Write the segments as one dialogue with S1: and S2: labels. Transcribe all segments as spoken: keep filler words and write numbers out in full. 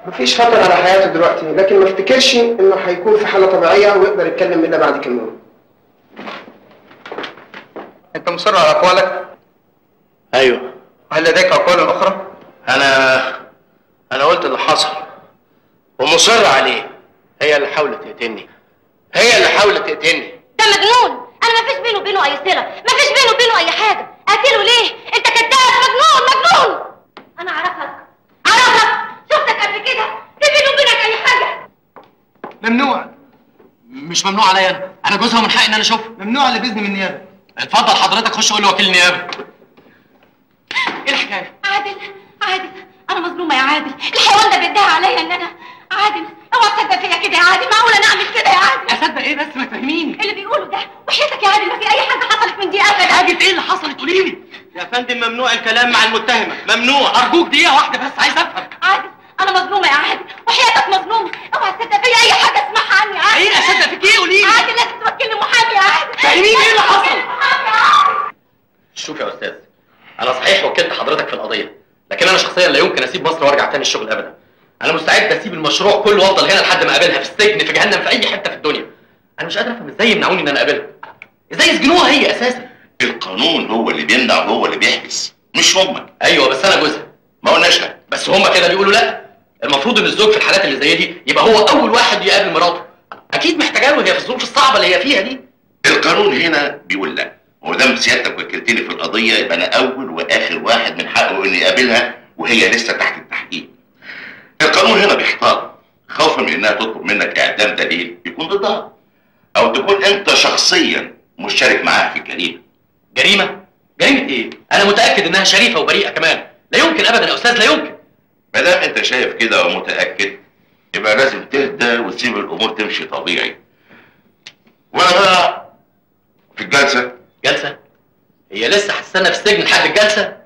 S1: مفيش خطر على حياته دلوقتي، لكن ما افتكرش انه هيكون في حاله طبيعيه ويقدر يتكلم منها بعد كام يوم.
S2: انت مصر على اقوالك؟
S3: ايوه.
S2: هل لديك اقوال اخرى؟
S3: انا انا قلت اللي حصل ومصر عليه. هي اللي حاولت تقتلني، هي اللي حاولت تقتلني.
S4: ده مجنون، انا ما فيش بينه وبينه اي صله، ما فيش بينه وبينه اي حاجه. قاتله ليه؟ انت كذاب، مجنون مجنون. انا اعرفك اعرفك شفتك قبل كده، في بينه وبينك اي حاجه.
S2: ممنوع.
S3: مش ممنوع عليا انا، انا جوزها ومن حقي ان انا اشوفها.
S2: ممنوع اللي باذن من النيابه.
S3: اتفضل حضرتك خش قول لوكيل النيابه. ايه الحكايه؟
S4: عادل عادل انا مظلومه يا عادل، الحيوان ده بيدعي عليا ان انا عادل. اوعى تصدق فيا كده يا عادل، معقوله انا اعمل كده يا عادل؟
S3: اصدق ايه بس ما تفهميني؟
S4: اللي بيقوله ده وحياتك يا عادل ما في اي حاجه حصلت من دي ابدا.
S3: حاجه ايه اللي حصلت؟ قولي لي.
S2: يا فندم ممنوع الكلام مع المتهمه، ممنوع.
S3: ارجوك دقيقه واحده بس عايز افهم.
S4: عادل انا مظلومه يا عادل وحياتك مظلومه، اوعى تصدق فيا اي حاجه اسمعها عني يا عادل.
S3: ايه اصدق فيك ايه؟ قولي لي.
S4: عادل لازم توكلني محامي يا عادل.
S3: فهميني ايه اللي حصل؟
S4: محامي يا عادل.
S3: شوف يا استاذ، انا صحيح وكلت حضرتك في القضيه، لكن انا شخصيا لا يمكن اسيب مصر وارجع تاني الشغل ابدا. انا مستعد اسيب المشروع كله وافضل هنا لحد ما اقابلها في السجن، في جهنم، في اي حته في الدنيا. انا مش قادر افهم ازاي يمنعوني ان انا اقابلها، ازاي يسجنوها هي اساسا.
S5: القانون هو اللي بيمنع وهو اللي بيحبس، مش هم.
S3: ايوه بس انا جوزها.
S5: ما قلناش لا،
S3: بس هم كده بيقولوا لا. المفروض ان الزوج في الحالات اللي زي دي يبقى هو اول واحد يقابل مراته، اكيد محتاجه له هي في الظروف الصعبه اللي هي فيها دي.
S5: القانون هنا بيقول لا، وما دام سيادتك وكلتني في القضيه يبقى انا اول واخر واحد من حقه اني اقابلها وهي لسه تحت التحقيق. القانون هنا بيحتاط خوفا من انها تطلب منك اعدام دليل يكون ضدها، او تكون انت شخصيا مشترك معاها في الجريمه.
S3: جريمه؟ جريمه ايه؟ انا متاكد انها شريفه وبريئه كمان. لا يمكن ابدا يا استاذ، لا يمكن.
S5: ما دام انت شايف كده ومتاكد يبقى لازم تهدى وتسيب الامور تمشي طبيعي. وانا بقى في الجلسه.
S3: جلسه؟ هي لسه هتستنى في السجن لحد الجلسه؟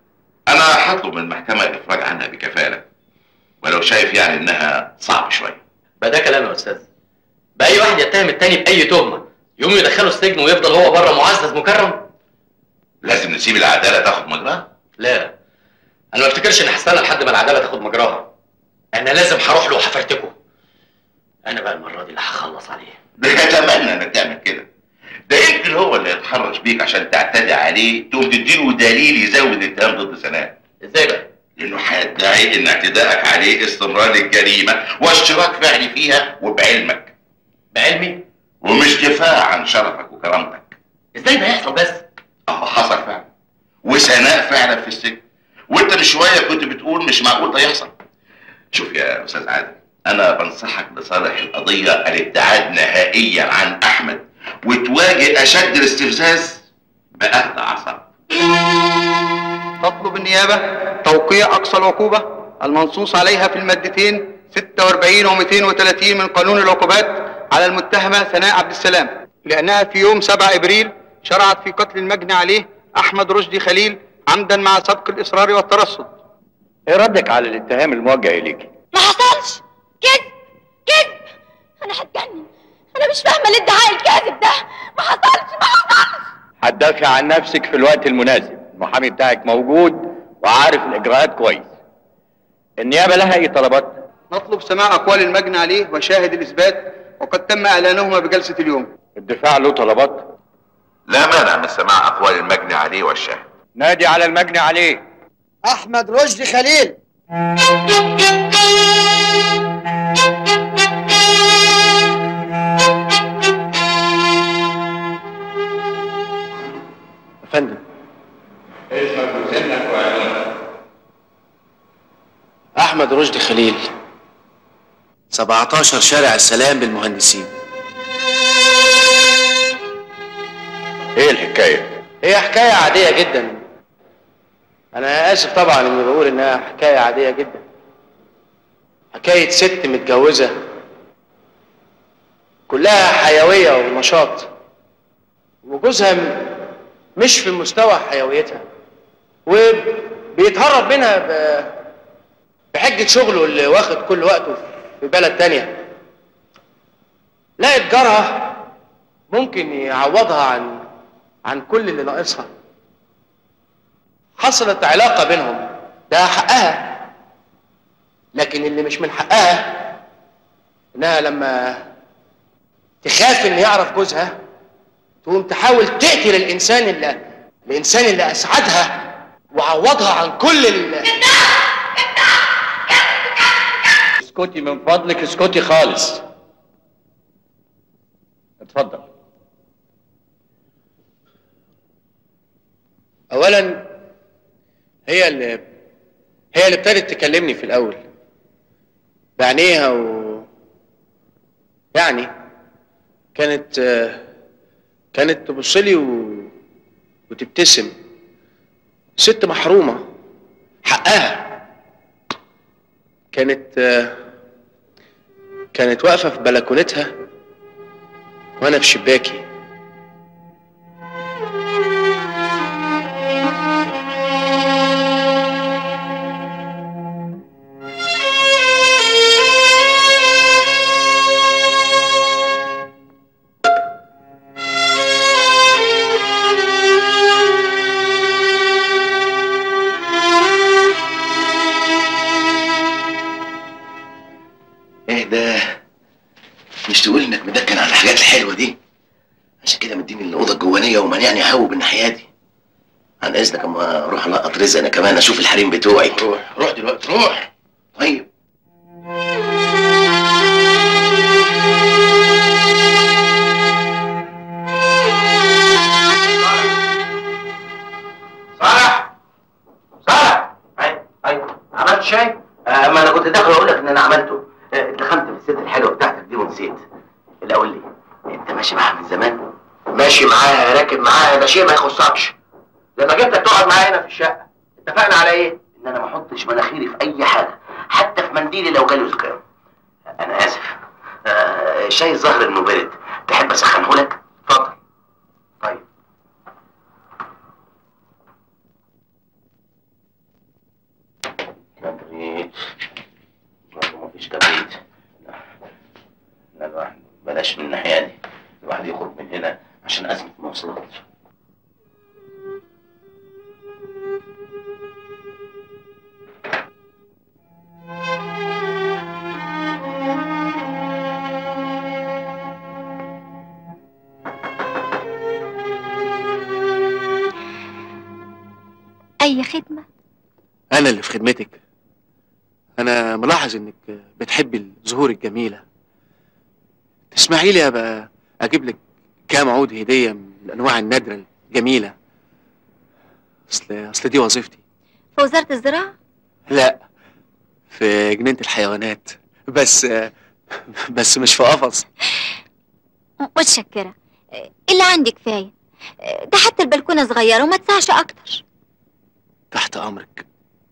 S5: انا هطلب من المحكمه الافراج عنها بكفاله، ولو شايف يعني انها صعب شويه.
S3: بقى ده كلام يا استاذ؟ باي واحد يتهم التاني باي تهمه يقوم يدخله السجن ويفضل هو بره معزز مكرم؟
S5: لازم نسيب العداله تاخد مجراها.
S3: لا، انا ما افتكرش ان هستنى لحد ما العداله تاخد مجراها. انا لازم هروح له وهفرتكه. انا بقى المره دي اللي هخلص عليه.
S5: ده اتمنى انك تعمل كده. ده يمكن هو اللي يتحرش بيك عشان تعتدي عليه تقوم تديله دليل يزود الاتهام ضد سناء.
S3: ازاي بقى؟
S5: لانه هيدعي ان اعتدائك عليه استمرار الجريمه واشتراك فعلي فيها وبعلمك.
S3: بعلمي؟
S5: ومش دفاع عن شرفك وكرامتك.
S3: ازاي ده يحصل بس؟
S5: اهو حصل فعلا، وسناء فعلا في السجن، وانت من شويه كنت بتقول مش معقول ده يحصل. شوف يا استاذ عادل، انا بنصحك لصالح القضيه الابتعاد نهائيا عن احمد وتواجه اشد الاستفزاز باهدى اعصاب.
S2: تطلب النيابه توقيع اقصى العقوبه المنصوص عليها في المادتين ستة وأربعين و مئتين وثلاثين من قانون العقوبات على المتهمه سناء عبد السلام، لانها في يوم سبعة ابريل شرعت في قتل المجني عليه احمد رشدي خليل عمدا مع سبق الاصرار والترصد.
S6: ايه ردك على الاتهام الموجه اليكي؟
S4: ما حصلش، كذب كذب. انا هتجنن، انا مش فاهمه الادعاء الكاذب ده. ما حصلش ما حصلش.
S6: هتدافع عن نفسك في الوقت المناسب، المحامي بتاعك موجود وعارف الاجراءات كويس. النيابه لها اي طلبات؟
S2: نطلب سماع اقوال المجني عليه وشاهد الاثبات، وقد تم اعلانهما بجلسه اليوم.
S6: الدفاع له طلبات؟
S5: لا مانع من سماع اقوال المجني عليه والشاهد.
S6: نادي على المجني عليه.
S7: احمد رشدي خليل.
S3: فندم،
S5: اسمك وسنك وعنوانك؟
S3: احمد رشدي خليل، سبعتاشر شارع السلام بالمهندسين.
S6: ايه الحكايه؟
S3: هي حكايه عاديه جدا. انا اسف طبعا اني بقول انها حكايه عاديه جدا. حكايه ست متجوزه كلها حيويه ونشاط، وجوزها مش في مستوى حيويتها وبيتهرب منها بحجه شغله اللي واخد كل وقته في بلد تانيه. لقت جارها ممكن يعوضها عن عن كل اللي ناقصها. حصلت علاقه بينهم، ده حقها.
S1: لكن اللي مش من حقها انها لما تخاف ان يعرف جوزها تقوم تحاول تقتل الانسان اللي الانسان اللي اسعدها وعوضها عن كل ال
S6: اسكتي من فضلك، اسكتي خالص. اتفضل.
S1: اولا هي اللي هي اللي ابتدت تكلمني في الاول بعينيها و يعني كانت كانت تبص لي و... وتبتسم. ست محرومه حقها. كانت كانت واقفه في بلكونتها وانا في شباكي.
S5: مش تقول انك مدكن على الحاجات الحلوه دي عشان كده مديني الاوضه الجوانيه ومانعني اهوب بالناحيه دي. عن اذنك اما اروح القط رزق انا كمان اشوف الحريم بتوعي. روح روح دلوقتي روح. طيب
S8: صالح صالح. ايوه ايوه عملت شاي؟
S5: آه ما انا كنت داخل اقول لك ان انا عملته. دخلت في الست الحلوه بتاعتك دي ونسيت. اللي اقول لي انت ماشي معاها من زمان؟
S8: ماشي معاها راكب معاها ده شيء ما يخصكش. لما جبتك تقعد معايا هنا في الشقه اتفقنا على ايه؟
S5: ان انا ما احطش مناخيري في اي حاجه حتى في منديلي لو جالي زكام. انا اسف. آه شاي الزهر انه برد تحب اسخنه لك؟
S8: اتفضل.
S5: طيب كبريت. برضه مفيش كبريت. لا الواحد بلاش من الناحيه دي. الواحد يخرج من هنا عشان ازمه مواصلات.
S4: أي خدمة؟
S1: أنا اللي في خدمتك. أنا ملاحظ إنك بتحبي الزهور الجميلة. تسمحي لي أبقى أجيب لك كام عود هدية من الأنواع النادرة الجميلة. أصل أصل دي وظيفتي.
S4: في وزارة الزراعة؟
S1: لا، في جنينة الحيوانات. بس بس مش في قفص.
S4: متشكرة. اللي عندي كفاية. ده حتى البلكونة صغيرة وما تسعش أكتر.
S1: تحت أمرك.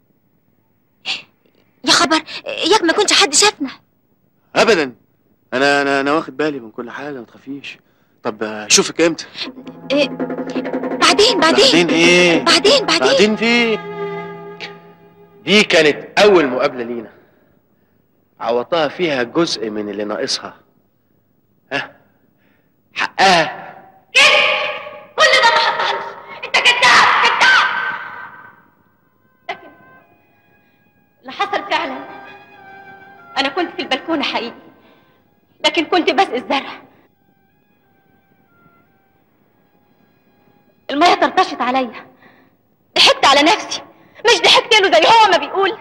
S4: يا خبر، ياك ما كنش حد شافنا.
S1: أبدا. أنا أنا أنا واخد بالي من كل حاجة، ما تخافيش. طب أشوفك إمتى؟
S4: إيه؟ بعدين بعدين
S1: بعدين إيه؟
S4: بعدين بعدين
S1: بعدين في دي كانت أول مقابلة لينا. عوضتها فيها جزء من اللي ناقصها. ها؟ حقها.
S4: كل ده ما حصلش. أنت كذاب كذاب. لكن اللي حصل فعلا أنا كنت في البلكونة حقيقي، لكن كنت بسقي الزرع. المية طرطشت عليا. ضحكت على نفسي، مش ضحكت له زي هو ما بيقول.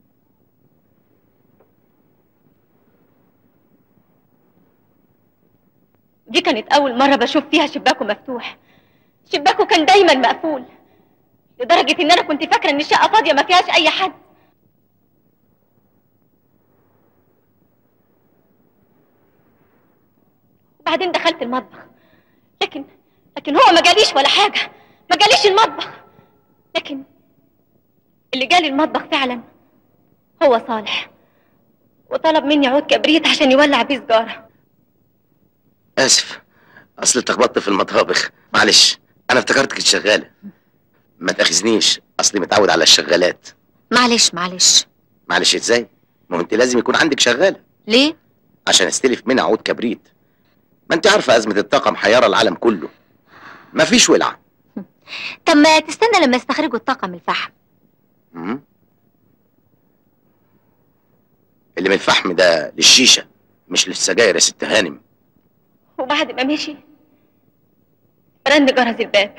S4: دي كانت أول مرة بشوف فيها شباكه مفتوح. شباكه كان دايما مقفول، لدرجة إن أنا كنت فاكرة إن الشقة فاضية ما فيهاش أي حد. وبعدين دخلت المطبخ، لكن لكن هو ما جاليش ولا حاجة، ما جاليش المطبخ. لكن اللي جالي المطبخ فعلا هو صالح، وطلب مني عود كبريت عشان يولع بيه سجارة.
S5: اسف، اصل اتلخبطت في المطابخ، معلش. انا افتكرتك شغاله. ما تاخذنيش، اصلي متعود على الشغالات.
S4: معلش معلش.
S5: معلش ازاي؟ ما هو انت لازم يكون عندك شغاله.
S4: ليه؟
S5: عشان استلف منها عود كبريت. ما انت عارفه ازمه الطاقه محيره العالم كله. مفيش ولعه.
S4: طب ما تستنى لما يستخرجوا الطاقة من الفحم.
S5: امم اللي من الفحم ده للشيشه مش للسجاير يا ست هانم.
S4: وبعد ما مشي رن جرس الباب.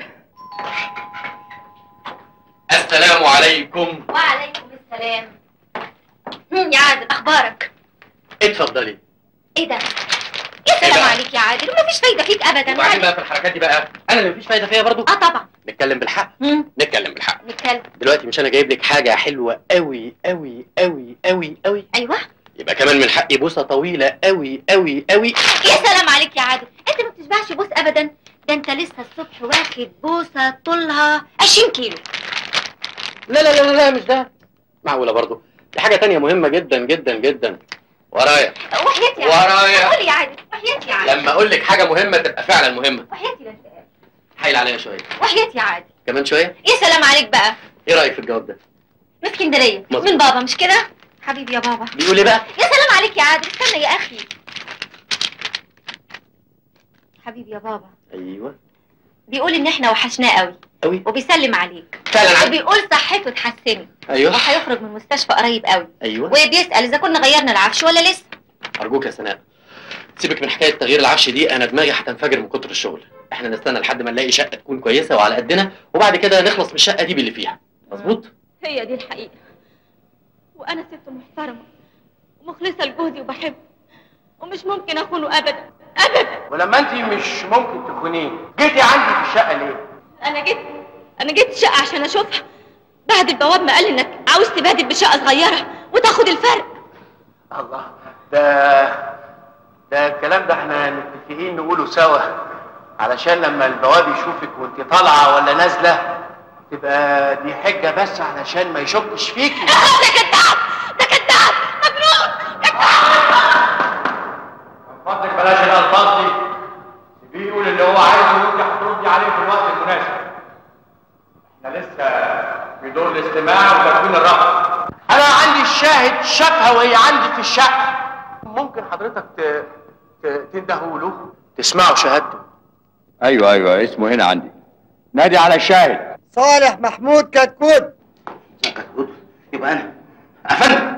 S3: السلام عليكم.
S4: وعليكم السلام. هم يا عادل، اخبارك؟
S3: اتفضلي.
S4: ايه ده؟ يا سلام عليك يا عادل، ومفيش فايده فيك ابدا.
S3: وبعدين بقى في الحركات دي بقى انا اللي مفيش فايده فيا برضو؟
S4: اه طبعا.
S3: نتكلم بالحق.
S4: مم.
S3: نتكلم بالحق.
S4: نتكلم
S3: دلوقتي مش انا جايب لك حاجه حلوه قوي قوي قوي قوي قوي؟
S4: ايوه.
S3: يبقى كمان من حقي بوسه طويله قوي قوي قوي.
S4: يا سلام عليك يا عادل، انت ما بتشبعش بوس ابدا. ده انت لسه الصبح واخد بوسه طولها عشرين كيلو.
S3: لا لا لا لا مش ده. معقوله برضو؟ دي حاجه تانية مهمه جدا جدا جدا. ورايا.
S4: وحياتي يا
S3: عادل. ورايا.
S4: قول لي يا عادل، وحياتي يا عادل.
S3: لما اقول لك حاجه مهمه تبقى فعلا مهمه.
S4: وحياتي لا انت.
S3: حايل عليا شويه.
S4: وحياتي يا عادل.
S3: كمان شويه؟
S4: يا سلام عليك بقى.
S3: ايه رايك في الجواب ده؟
S4: من اسكندريه.
S3: مظبوط.
S4: من بابا مش كده؟ حبيبي يا بابا.
S3: بيقول ايه بقى؟
S4: يا سلام عليك يا عادل، استنى يا اخي. حبيبي يا بابا.
S3: ايوه.
S4: بيقول ان احنا وحشناه قوي
S3: قوي.
S4: وبيسلم عليك.
S3: فعلا عادل.
S4: وبيقول صحته اتحسنت.
S3: ايوه.
S4: وهيخرج من المستشفى قريب قوي.
S3: ايوه.
S4: وبيسال اذا كنا غيرنا العفش ولا لسه.
S3: ارجوك يا سناء سيبك من حكايه تغيير العفش دي، انا دماغي هتنفجر من كتر الشغل. احنا نستنى لحد ما نلاقي شقه تكون كويسه وعلى قدنا، وبعد كده نخلص من الشقه دي باللي فيها. مظبوط؟
S4: هي دي الحقيقه. وانا ست محترمه ومخلصه لجوزي وبحبه، ومش ممكن اخونه ابدا ابدا.
S1: ولما انت مش ممكن تكونيه جيتي عندي في الشقه ليه؟
S4: انا جيت انا جيت الشقه عشان اشوفها. بعد البواب ما قال انك عاوز تبادل بشقه صغيره وتاخد الفرق.
S1: الله، ده ده الكلام ده احنا متفقين نقوله سوا علشان لما البواب يشوفك وانت طالعه ولا نازله تبقى دي حجه بس علشان ما يشكش فيكي.
S4: ده كذاب، ده كذاب، مجنون، كذاب.
S6: من فضلك بلاش الالفاظ دي. سيبيه يقول اللي هو عايزه وانت هتردي عليه في الوقت المناسب. احنا لسه في دور الاستماع وتكوين الرأي.
S1: انا عندي الشاهد شافها وهي عندي في الشقه. ممكن حضرتك ت... ت... تندهوا له تسمعوا شهادته.
S6: ايوه ايوه اسمه هنا عندي. نادي على الشاهد.
S7: صالح محمود كتكوت.
S5: كتكوت؟ يبقى انا افندم.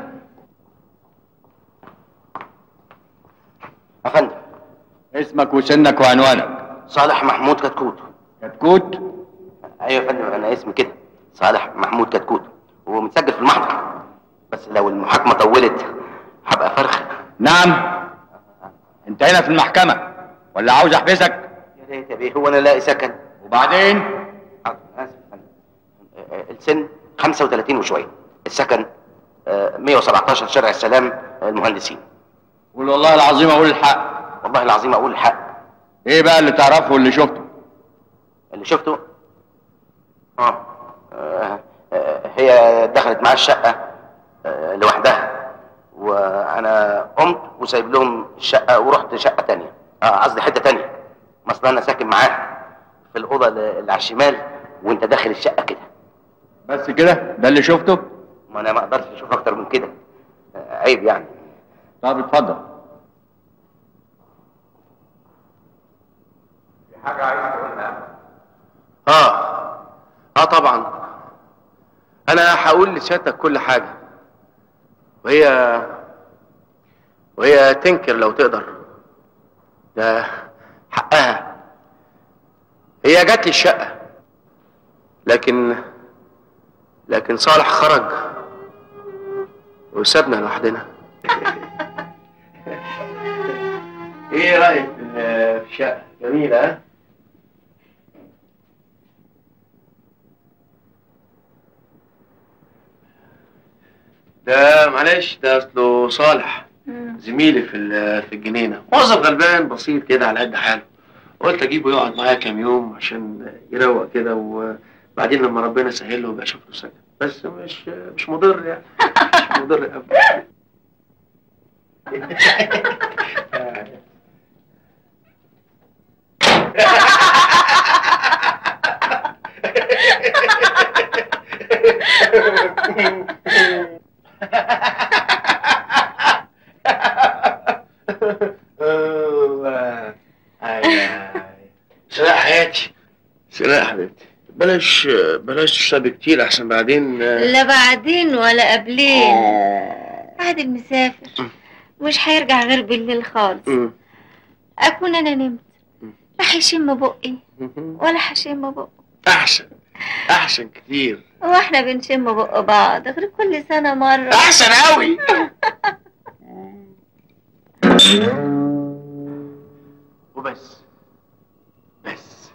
S5: افندم.
S6: اسمك وسنك وعنوانك.
S5: صالح محمود كتكوت.
S6: كتكوت؟
S5: ايوه يا فندم، انا اسمي كده صالح محمود كتكوت ومتسجل في المحضر، بس لو المحاكمه طولت هبقى فرخ.
S6: نعم. انت هنا في المحكمه ولا عاوز احبسك؟
S5: يا ريت يا بيه، هو انا لاقي سكن.
S6: وبعدين؟
S5: اسف يا فندم. السن خمسة وثلاثين وشويه، السكن مية وسبعتاشر شارع السلام المهندسين.
S6: قول والله العظيم اقول الحق.
S5: والله العظيم اقول الحق.
S6: ايه بقى اللي تعرفه واللي شفته؟
S5: اللي شفته اه, آه. آه. هي دخلت معايا الشقه آه. لوحدها، وانا قمت وسايب لهم الشقه ورحت شقه تانية، قصدي آه. حته تانية. اصل انا ساكن معاها في الاوضه اللي على الشمال وانت داخل الشقه كده.
S6: بس كده؟ ده اللي شفته؟
S5: ما انا ما اقدرش اشوف اكتر من كده، آه. عيب يعني.
S6: طب اتفضل.
S1: في حاجه عايز تقولها؟ اه اه طبعا. انا هقول لسيادتك كل حاجه، وهي وهي تنكر لو تقدر. ده حقها. هي جات لي الشقه، لكن لكن صالح خرج وسابنا لوحدنا. ايه رايك في الشقه؟ جميله ها؟ ده معلش، ده اصله صالح زميلي في في الجنينه، موظف غلبان بسيط كده على قد حاله. قلت اجيبه يقعد معايا كام يوم عشان يروق كده، وبعدين لما ربنا سهل له يبقى اشوف له سكن. بس مش مش مضر يعني، مش مضر ابدا. سلاء حياتي، سلاء حبيبتي، بلاش بلاش تشربي كتير احسن بعدين.
S4: لا بعدين ولا قبلين. عادل مسافر مش هيرجع غير بالليل خالص.
S1: م.
S4: اكون انا نمت لا هيشم بقي ولا هشم بقه.
S1: احسن احسن كتير.
S4: هو احنا بنشم بق بعض غير كل سنه مره؟
S1: احسن قوي. وبس بس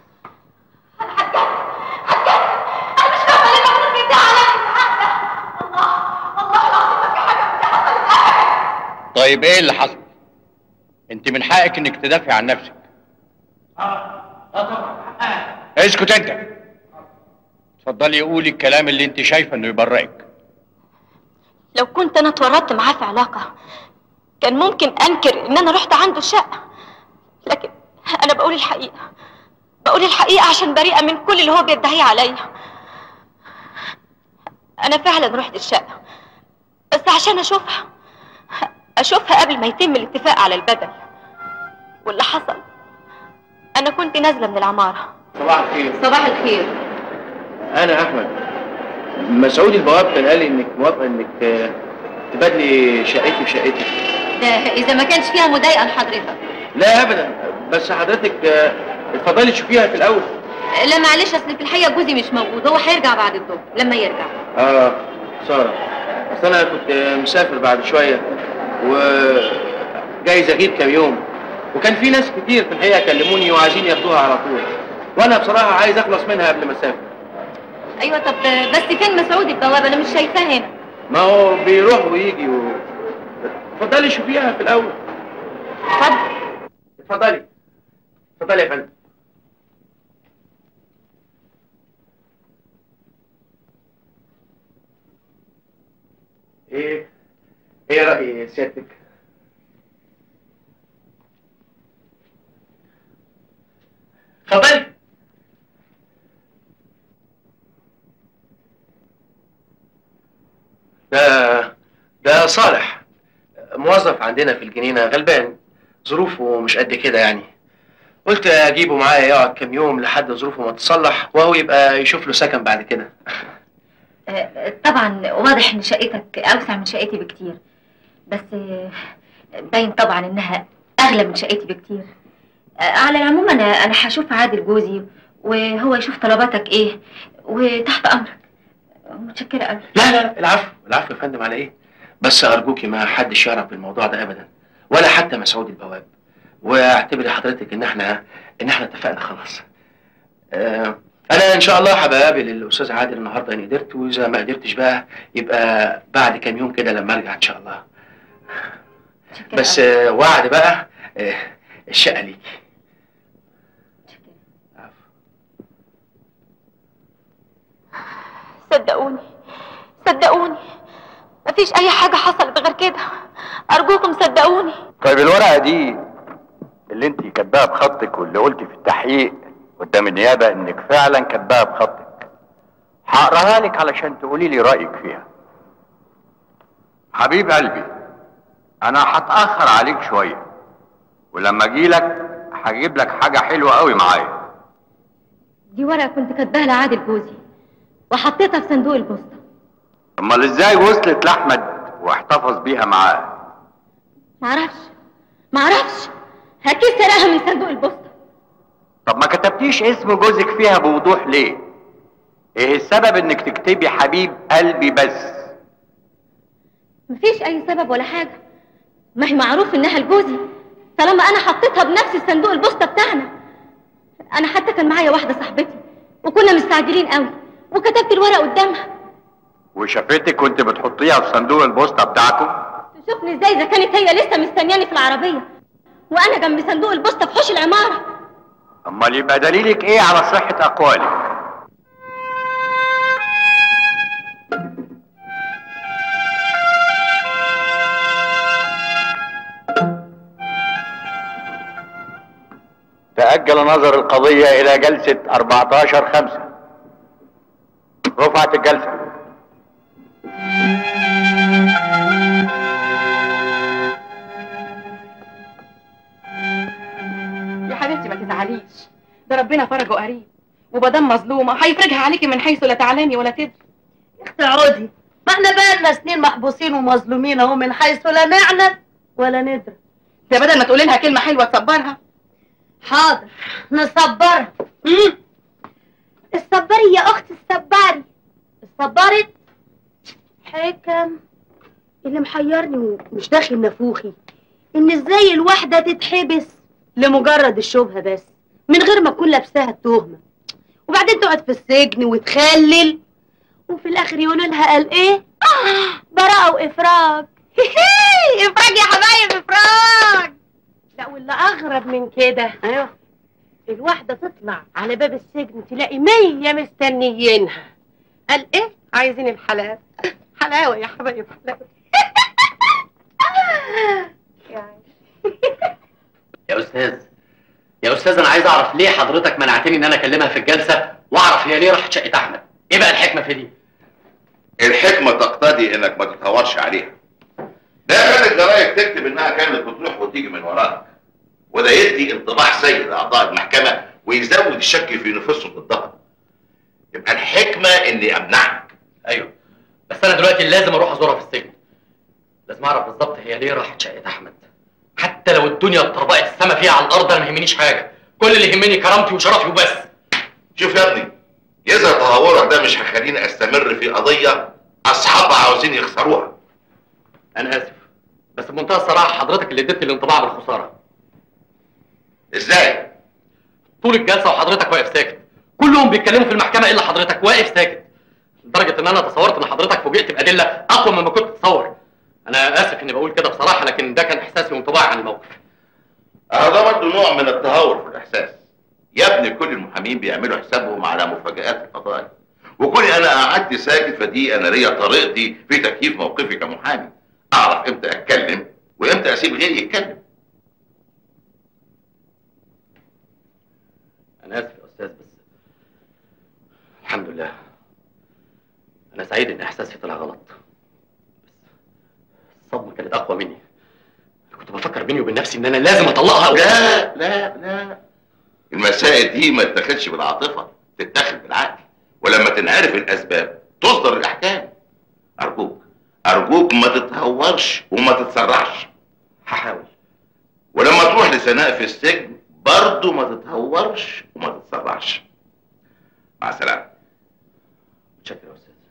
S6: طيب ايه اللي حصل؟ انت من حقك انك تدافع عن نفسك.
S3: اه اه طبعا حقها.
S6: اسكت انت. اتفضلي قولي الكلام اللي انت شايفه انه يبرئك.
S9: لو كنت انا اتورطت معاه في علاقه كان ممكن انكر ان انا رحت عنده الشقه، لكن انا بقول الحقيقه بقول الحقيقه عشان بريئه من كل اللي هو بيدعيه عليا. انا فعلا رحت الشقه بس عشان اشوفها اشوفها قبل ما يتم الاتفاق على البدل. واللي حصل انا كنت نازله من العماره.
S1: صباح الخير.
S4: صباح الخير.
S1: انا احمد. مسعود البواب كان قال لي انك موافقه انك تبادلي شقتي بشقتك.
S4: ده اذا ما كانش فيها مضايقه لحضرتك.
S1: لا ابدا، بس حضرتك اتفضلي تشوفيها في الاول.
S4: لا معلش، اصل في الحقيقه جوزي مش موجود، هو هيرجع بعد الظهر لما يرجع.
S1: اه ساره، اصل انا كنت مسافر بعد شويه وجايز اغيب كام يوم، وكان في ناس كتير في الحقيقه كلموني وعايزين ياخدوها على طول، وانا بصراحه عايز اخلص منها قبل ما اسافر.
S4: ايوه طب بس فين مسعود البواب؟ انا مش شايفاه هنا.
S1: ما هو بيروح ويجي و... اتفضلي شوفيها في الاول.
S4: اتفضل.
S1: اتفضلي اتفضلي يا فندم. ايه ايه رأي سيادتك؟ اتفضلي. ده ده صالح، موظف عندنا في الجنينة، غلبان، ظروفه مش قد كده يعني. قلت اجيبه معايا يقعد كام يوم لحد ظروفه ما تصلح، وهو يبقى يشوف له سكن بعد كده.
S4: طبعا واضح ان شقتك اوسع من شقتي بكتير، بس باين طبعا انها اغلى من شقتي بكتير. على العموم انا انا هشوف عادل جوزي وهو يشوف طلباتك ايه، وتحت امرك. متشكره قوي.
S1: لا لا العفو العفو يا فندم، على ايه؟ بس ارجوكي ما حدش يعرف بالموضوع ده ابدا، ولا حتى مسعود البواب، واعتبري حضرتك ان احنا ان احنا اتفقنا خلاص. آه انا ان شاء الله هبقى اقابل الاستاذ عادل النهارده ان قدرت، واذا ما قدرتش بقى يبقى بعد كام يوم كده لما ارجع ان شاء الله. بس آه وعد بقى، آه الشقه ليكي.
S9: صدقوني صدقوني مفيش اي حاجه حصلت غير كده، ارجوكم صدقوني.
S6: طيب الورقه دي اللي انت كاتباها بخطك واللي قلتي في التحقيق قدام النيابه انك فعلا كاتباها بخطك، هقراها لك علشان تقولي لي رايك فيها. حبيب قلبي، انا هتاخر عليك شويه، ولما اجي لك هجيب لك حاجه حلوه قوي معايا.
S4: دي ورقه كنت كاتباها لعادل جوزي وحطيتها في صندوق البوسطه.
S6: امال ازاي وصلت لاحمد واحتفظ بيها معاه؟
S4: معرفش معرفش اكيد سرقها من صندوق البوسطه.
S6: طب ما كتبتيش اسم جوزك فيها بوضوح ليه؟ ايه السبب انك تكتبي حبيب قلبي بس؟
S4: مفيش اي سبب ولا حاجه، ما هي معروف انها لجوزي طالما انا حطيتها بنفس الصندوق البوسطه بتاعنا. انا حتى كان معايا واحده صاحبتي وكنا مستعجلين قوي وكتبت الورق قدامها.
S6: وشافتك وانت بتحطيها في صندوق البوسطه بتاعكم؟
S4: تشوفني ازاي اذا كانت هي لسه مستنياني في العربيه وانا جنب صندوق البوسطه في حوش العماره.
S6: امال يبقى دليلك ايه على صحه اقوالك؟ تأجل نظر القضية إلى جلسة أربعتاشر خمسة. رفعت الجلسة.
S10: يا حبيبتي ما تزعليش، ده ربنا فرجه قريب، ومادام مظلومة هيفرجها عليكي من حيث لا تعلمي ولا تدري.
S4: يا اختي اقعدي،
S11: ما احنا بقالنا سنين محبوسين ومظلومين اهو من حيث لا نعلم ولا ندري.
S10: ده بدل ما تقولي لها كلمه حلوه تصبرها.
S11: حاضر نصبرها.
S4: امم الصبري يا اختي الصبري.
S11: صبرت حكم. اللي محيرني ومش داخل نافوخي ان ازاي الواحده تتحبس لمجرد الشبهه بس من غير ما تكون لابساها التهمه، وبعدين تقعد في السجن وتخلل، وفي الاخر يقولوا لها قال ايه؟ آه براءه وافراج. افراج يا حبايب افراج. لا واللي اغرب من كده ايوه الواحده تطلع على باب السجن تلاقي مية مستنيينها. قال ايه؟ عايزين الحلاوه. حلاوه يا حبايب حلاوه.
S3: يا استاذ يا استاذ انا عايز اعرف ليه حضرتك منعتني ان انا اكلمها في الجلسه واعرف هي ليه راحت شقه احمد؟ ايه بقى الحكمه في دي؟
S5: الحكمه تقتضي انك ما تتهورش عليها. ده كان الجرايد تكتب انها كانت بتروح وتيجي من وراك، وده يدي انطباع سيء لاعضاء المحكمه ويزود الشك في نفوسهم ضدها. يبقى الحكمه اني امنعك.
S3: ايوه بس انا دلوقتي لازم اروح ازورها في السجن. لازم اعرف بالظبط هي ليه راحت شقه احمد. حتى لو الدنيا اتطربقت السما فيها على الارض انا ما يهمنيش حاجه، كل اللي يهمني كرامتي وشرفي وبس.
S5: شوف يا ابني، يظهر تهورك ده مش هيخليني استمر في قضيه اصحابها عاوزين يخسروها.
S3: انا اسف بس بمنتهى الصراحه حضرتك اللي اديتني الانطباع بالخساره.
S5: ازاي؟
S3: طول الجلسه وحضرتك واقف ساكت، كلهم بيتكلموا في المحكمه الا حضرتك واقف ساكت، لدرجه ان انا تصورت ان حضرتك فوجئت بادله اقوى مما كنت تتصور. انا اسف اني بقول كده بصراحه، لكن ده كان احساسي وانطباعي عن الموقف.
S5: اه ده برضه نوع من التهور في الاحساس. يا ابني كل المحامين بيعملوا حسابهم على مفاجآت القضايا، وكوني انا قعدت ساكت فدي انا ليا طريقتي في تكييف موقفي كمحامي، اعرف امتى اتكلم وامتى اسيب غيري يتكلم.
S3: انا اسف يا استاذ بس الحمد لله انا سعيد ان احساسي طلع غلط، بس الصدمه كانت اقوى مني. كنت بفكر بيني وبين نفسي ان انا لازم اطلقها و...
S5: لا لا لا، المسائل دي ما تتاخدش بالعاطفه، تتاخد بالعقل، ولما تنعرف الاسباب تصدر الاحكام. ارجوك ارجوك ما تتهورش وما تتسرعش.
S3: هحاول.
S5: ولما تروح لسناء في السجن برضه ما تتهورش وما تتسرعش. مع السلامه.
S3: متشكر يا استاذ.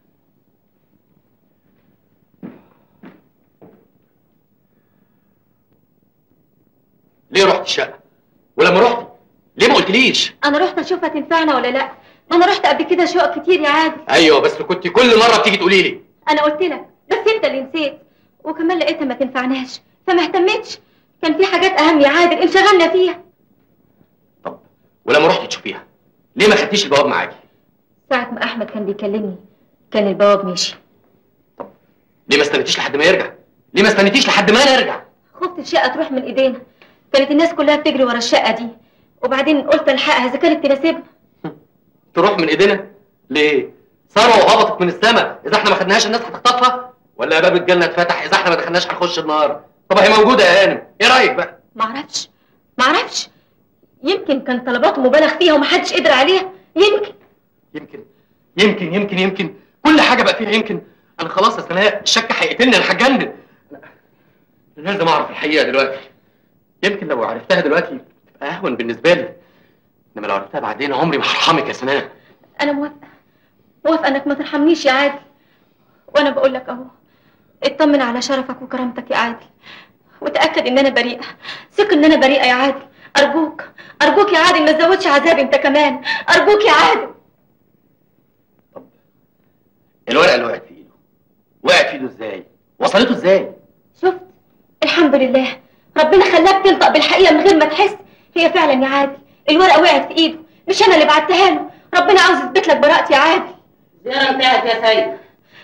S3: ليه رحت الشقه؟ ولما رحت ليه ما قلتليش؟
S9: انا رحت اشوفها تنفعنا ولا لا. ما انا رحت قبل كده شقق كتير يا عادل.
S3: ايوه بس كنت كل مره بتيجي تقولي لي.
S9: انا قلت لك بس انت اللي نسيت، وكمان لقيتها ما تنفعناش فما اهتمتش. كان في حاجات اهم يا عادل انشغلنا فيها.
S3: طب ولما رحت تشوفيها ليه ما خدتيش البواب معاكي؟
S9: ساعة ما احمد كان بيكلمني كان البواب ماشي.
S3: طب ليه ما استنيتيش لحد ما يرجع؟ ليه ما استنيتيش لحد ما نرجع؟
S9: خفت الشقه تروح من ايدينا، كانت الناس كلها بتجري ورا الشقه دي، وبعدين قلت الحقها اذا كانت تناسبنا.
S3: تروح من ايدينا؟ ليه؟ ثروه وهبطت من السماء، اذا احنا ما خدناهاش الناس هتخطفها؟ ولا باب الجنه اتفتح اذا احنا ما دخلناش هنخش النار؟ طب هي موجوده يا هانم، ايه رايك بقى؟
S9: معرفش معرفش يمكن كان طلباته مبالغ فيها ومحدش قدر عليها. يمكن
S3: يمكن يمكن يمكن يمكن كل حاجه بقى فيها يمكن. انا خلاص يا سناء الشك هيقتلني، انا هتجنن. انا لازم اعرف الحقيقه دلوقتي. يمكن لو عرفتها دلوقتي تبقى اهون بالنسبه لي، انما لو عرفتها بعدين عمري ما هرحمك يا سناء.
S9: انا موافقه موافقه انك ما ترحمنيش يا عادل، وانا بقول لك اهو اطمن على شرفك وكرامتك يا عادل، وتاكد ان انا بريئه. ثق ان انا بريئه يا عادل. ارجوك ارجوك يا عادل ما تزودش عذابي انت كمان، ارجوك يا عادل.
S3: طب الورقه اللي وقعت في ايده وقعت في ايده ازاي؟ وصلته ازاي؟
S9: شفت الحمد لله ربنا خلاك تنطق بالحقيقه من غير ما تحس. هي فعلا يا عادل الورقه وقعت في ايده، مش انا اللي بعتها له. ربنا عاوز يثبت لك براءتي يا عادل.
S11: زيارة انتهت يا سيد.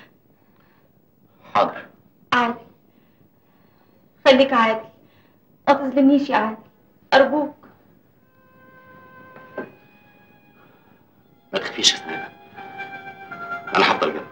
S3: حاضر.
S9: عادل خليك عادل، ما تظلمنيش يا عادل ارجوك.
S3: ما تخافيش يا سناء، انا هفضل جنبك.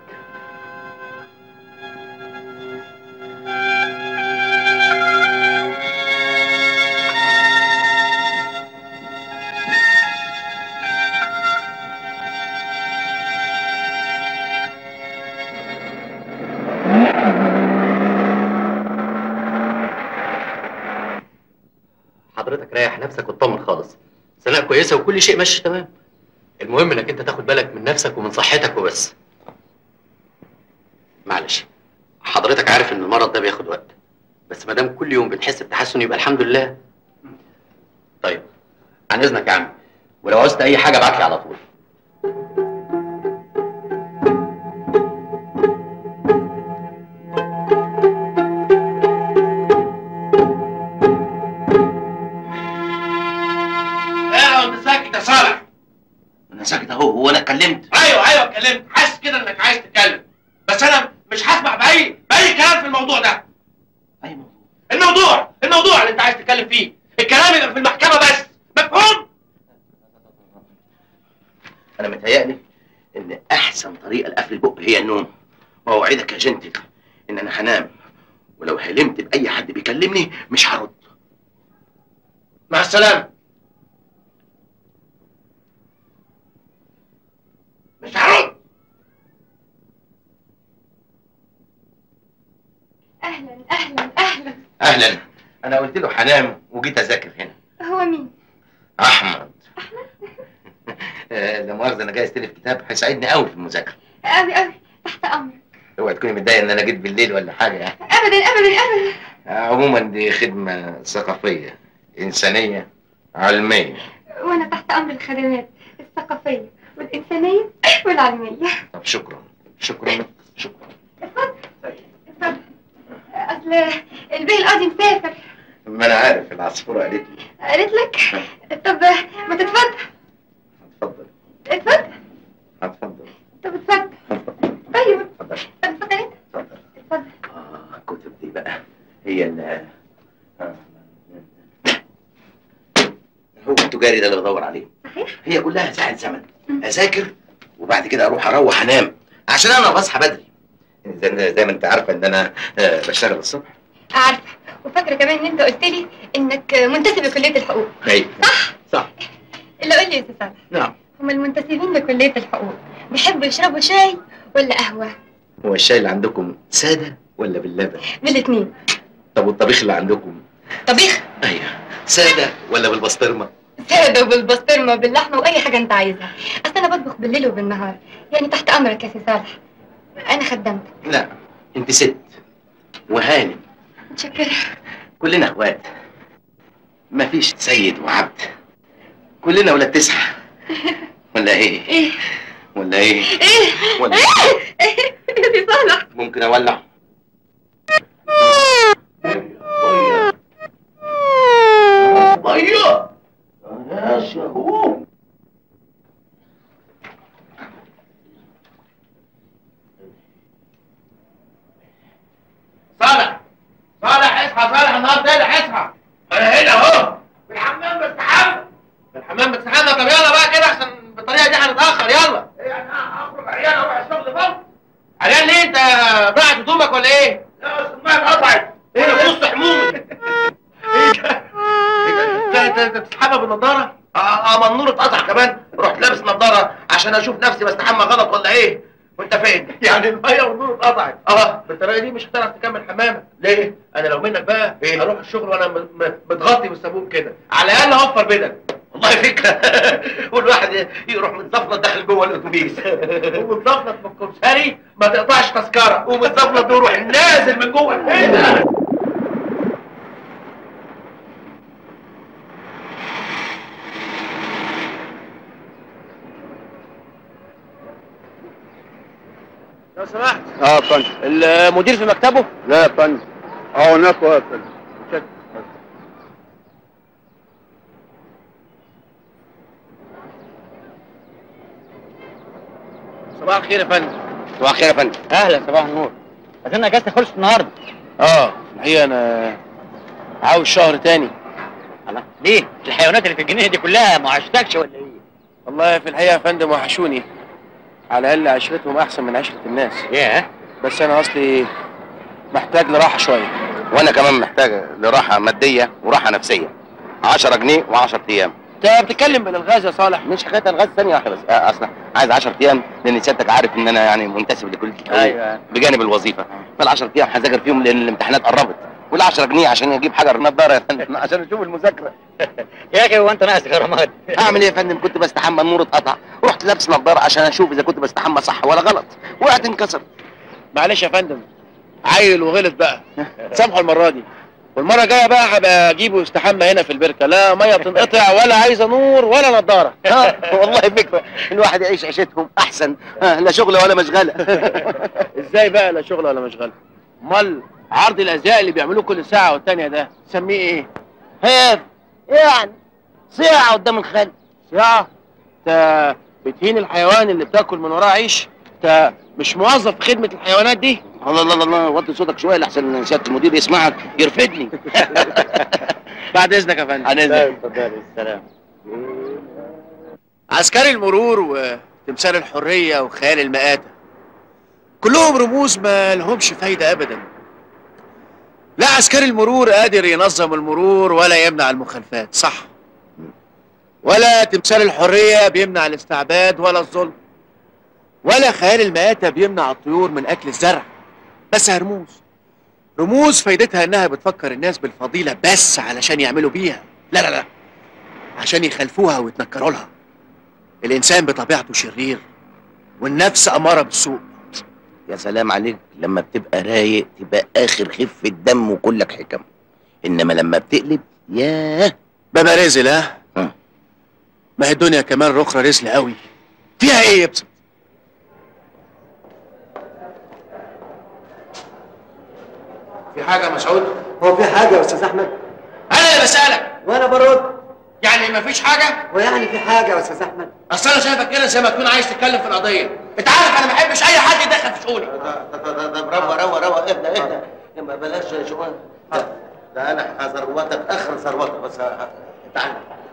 S3: حضرتك ريح نفسك واطمن خالص. سناء كويسه وكل شيء ماشي تمام. المهم انك انت تاخد بالك من نفسك ومن صحتك وبس. معلش حضرتك عارف ان المرض ده بياخد وقت، بس ما دام كل يوم بنحس بتحسن يبقى الحمد لله. طيب عن اذنك يا عم، ولو عوزت اي حاجه ابعت لي على طول.
S5: ساكت اهو. هو انا اتكلمت؟
S8: ايوه ايوه اتكلمت، حاسس كده انك عايز تتكلم، بس انا مش هسمع باي باي كلام في الموضوع ده.
S5: اي موضوع؟
S8: الموضوع الموضوع اللي انت عايز تتكلم فيه، الكلام يبقى في المحكمه بس، مفهوم؟
S5: انا متهيألي ان احسن طريقه لقفل البق هي النوم، واوعدك يا جنتل ان انا هنام، ولو حلمت باي حد بيكلمني مش هرد.
S8: مع السلامه. مش هرد.
S9: اهلا اهلا اهلا.
S5: اهلا. انا قلت له هنام وجيت اذاكر هنا.
S9: هو مين؟
S5: احمد. احمد؟ لا مؤاخذه، انا جاي استلف كتاب هيساعدني قوي في المذاكره.
S9: قوي قوي، تحت امرك.
S5: اوعي تكوني متضايقه ان انا جيت بالليل ولا حاجه يعني.
S9: ابدا ابدا ابدا.
S5: عموما دي خدمه ثقافيه انسانيه علميه.
S9: وانا تحت امر الخدمات الثقافيه والانسانيه والعلميه.
S5: طب شكرا شكرا شكرا.
S9: اتفضل اتفضل. اصل البيه القاضي مسافر.
S5: ما انا عارف، العصفوره قالت لي.
S9: قالت لك؟ طب ما تتفضل.
S5: اتفضل.
S9: اتفضل.
S5: اتفضل.
S9: طب اتفضل. طيب
S5: اتفضل.
S9: اتفضل انت.
S5: اتفضل.
S9: اتفضل.
S5: اه الكتب دي بقى هي ال هو التجاري ده اللي بدور عليه.
S9: صحيح؟
S5: هي كلها ساعة زمن، اذاكر وبعد كده اروح اروح انام عشان انا بصحى بدري. زي, زي ما انت عارفه ان انا بشتغل الصبح.
S9: عارفه، وفاكره كمان ان انت قلت لي انك منتسب لكليه الحقوق.
S5: ايوه
S9: صح؟
S5: صح.
S9: اللي قول لي يا استاذ صالح.
S5: نعم.
S9: هم المنتسبين لكليه الحقوق بيحبوا يشربوا شاي ولا قهوه؟
S5: هو الشاي اللي عندكم ساده ولا باللبن؟
S9: بالاثنين.
S5: طب والطبيخ اللي عندكم؟
S9: طبيخ؟
S5: ايوه ساده ولا بالبسطرمه؟
S9: ساده وبالبسطرمه وباللحمه واي حاجه انت عايزها. اصل انا بطبخ بالليل وبالنهار، يعني تحت امرك يا سي صالح. انا خدمتك.
S5: لا انت ست وهانم.
S9: متشكره.
S5: كلنا اخوات، مفيش سيد وعبد، كلنا ولاد تسعه. ولا ايه؟
S9: ايه؟
S5: ولا ايه؟
S9: ايه؟
S5: ولا
S9: ايه؟ ايه يا سي صالح؟
S5: ممكن اولع؟ ضيع ماشي اهو.
S8: صالح صالح اصحى، صالح النهار طلع، اصحى. انا هنا اهو في الحمام بستحمى. في الحمام بستحمى. طب يلا بقى كده عشان بالطريقه دي هنتاخر. يلا. ايه انا هخرج عريان اروح الشغل بقى؟ عريان ليه؟ انت ضاعت هدومك ولا ايه؟ لا اصل الميه اتقطعت. ايه ده؟ بص حمومي. ايه ده؟ انت انت بتستحمى بالنضاره؟ اه اه، ما النور اتقطع كمان، رحت لابس نضاره عشان اشوف نفسي بستحمى غلط ولا ايه؟ وانت فين؟ يعني الميه والنور اتقطعت. اه بالطريقه دي مش هتعرف تكمل حمامك. ليه؟ انا لو منك بقى إيه؟ اروح الشغل وانا م- م- متغطي بالصابون كده، على الاقل اوفر بدل. والله فكره. والواحد يروح متزفلط داخل جوه الاتوبيس ومتزفلط في الكمساري ما تقطعش تذكره، ومتزفلط ويروح نازل من جوه هنا.
S1: لو سمحت.
S7: اه يا فندم.
S1: المدير في مكتبه؟
S7: لا يا فندم. اه هناك واقف يا فندم. شكرا.
S1: صباح الخير يا فندم.
S7: صباح الخير يا فندم.
S1: اهلا، صباح النور.
S7: اظن اجازتي خلصت النهارده.
S1: اه الحقيقه انا عاوز شهر تاني.
S7: الله، ليه؟ الحيوانات اللي في الجنينه دي كلها ما عشتكش ولا ايه؟
S1: والله في الحقيقه يا فندم وحشوني، على الاقل عشرتهم احسن من عشره الناس.
S7: ياه.
S1: بس انا اصلي محتاج لراحه شويه.
S5: وانا كمان محتاج لراحه ماديه وراحه نفسيه. عشرة جنيه وعشرة ايام.
S1: انت بتتكلم بالالغاز يا صالح؟
S5: مش حكايه الغاز، ثانيه واحده بس. آه اصلا عايز عشرة ايام لان سيادتك عارف ان انا يعني منتسب لكل
S1: ايوه
S5: بجانب الوظيفه. فال عشرة ايام هذاكر فيهم لان الامتحانات قربت
S12: ولا عشرة جنيه عشان اجيب حجر نضاره يا فندم عشان اشوف المذاكره.
S7: يا اخي هو انت ناقص غرامات؟
S12: اعمل ايه يا فندم؟ كنت بستحمى النور اتقطع، رحت لابس نضاره عشان اشوف اذا كنت بستحمى صح ولا غلط، وقعت انكسر.
S1: معلش يا فندم، عيل وغلط بقى، سامحه المره دي، والمره الجايه بقى هبقى اجيبه يستحمى هنا في البركه، لا ميه بتنقطع ولا عايزه نور ولا نضاره.
S12: والله فكره، الواحد يعيش عيشتهم احسن، لا شغله ولا مشغله.
S1: ازاي بقى لا شغله ولا مشغله؟ امال عرض الازياء اللي بيعملوه كل ساعه والتانيه ده تسميه ايه؟
S12: هيف يعني صياعه قدام الخل.
S1: صياعه؟ انت بتهين الحيوان اللي بتاكل من وراه عيش؟ انت مش موظف في خدمه الحيوانات دي؟
S12: الله الله الله، وطي صوتك شويه لحسن سياده المدير يسمعك يرفدني.
S1: بعد اذنك يا فندم.
S12: عن اذنك.
S7: اتفضل. السلام.
S1: عسكري المرور وتمثال الحريه وخيال المآتة كلهم رموز ما لهمش فايده ابدا. لا عسكري المرور قادر ينظم المرور ولا يمنع المخالفات، صح؟ ولا تمثال الحريه بيمنع الاستعباد ولا الظلم، ولا خيال المآتة بيمنع الطيور من اكل الزرع. بس رموز رموز فايدتها انها بتفكر الناس بالفضيله بس علشان يعملوا بيها، لا لا لا عشان يخالفوها ويتنكروا لها. الانسان بطبيعته شرير والنفس اماره بالسوء.
S12: يا سلام عليك، لما بتبقى رايق تبقى اخر خفه دم وكلك حكم، انما لما بتقلب ياه
S1: بابا رزل. ها ما هي الدنيا كمان رخرة رزل قوي، فيها ايه يا بسط؟ في حاجة يا مسعود؟
S13: هو في حاجة يا أستاذ أحمد؟
S1: أنا اللي بسألك.
S13: وأنا برد.
S1: يعني مفيش حاجة؟
S13: ويعني في حاجة يا أستاذ أحمد؟
S1: أصل أنا شايفك كده زي ما تكون عايز تتكلم في القضية. أنت عارف أنا ما بحبش أي حد يدخل في شؤوني.
S12: طب روق روق روق، اهدى اهدى، ما بلاش شؤون. ده أنا هثروتك آخر ثروتك، بس تعالى.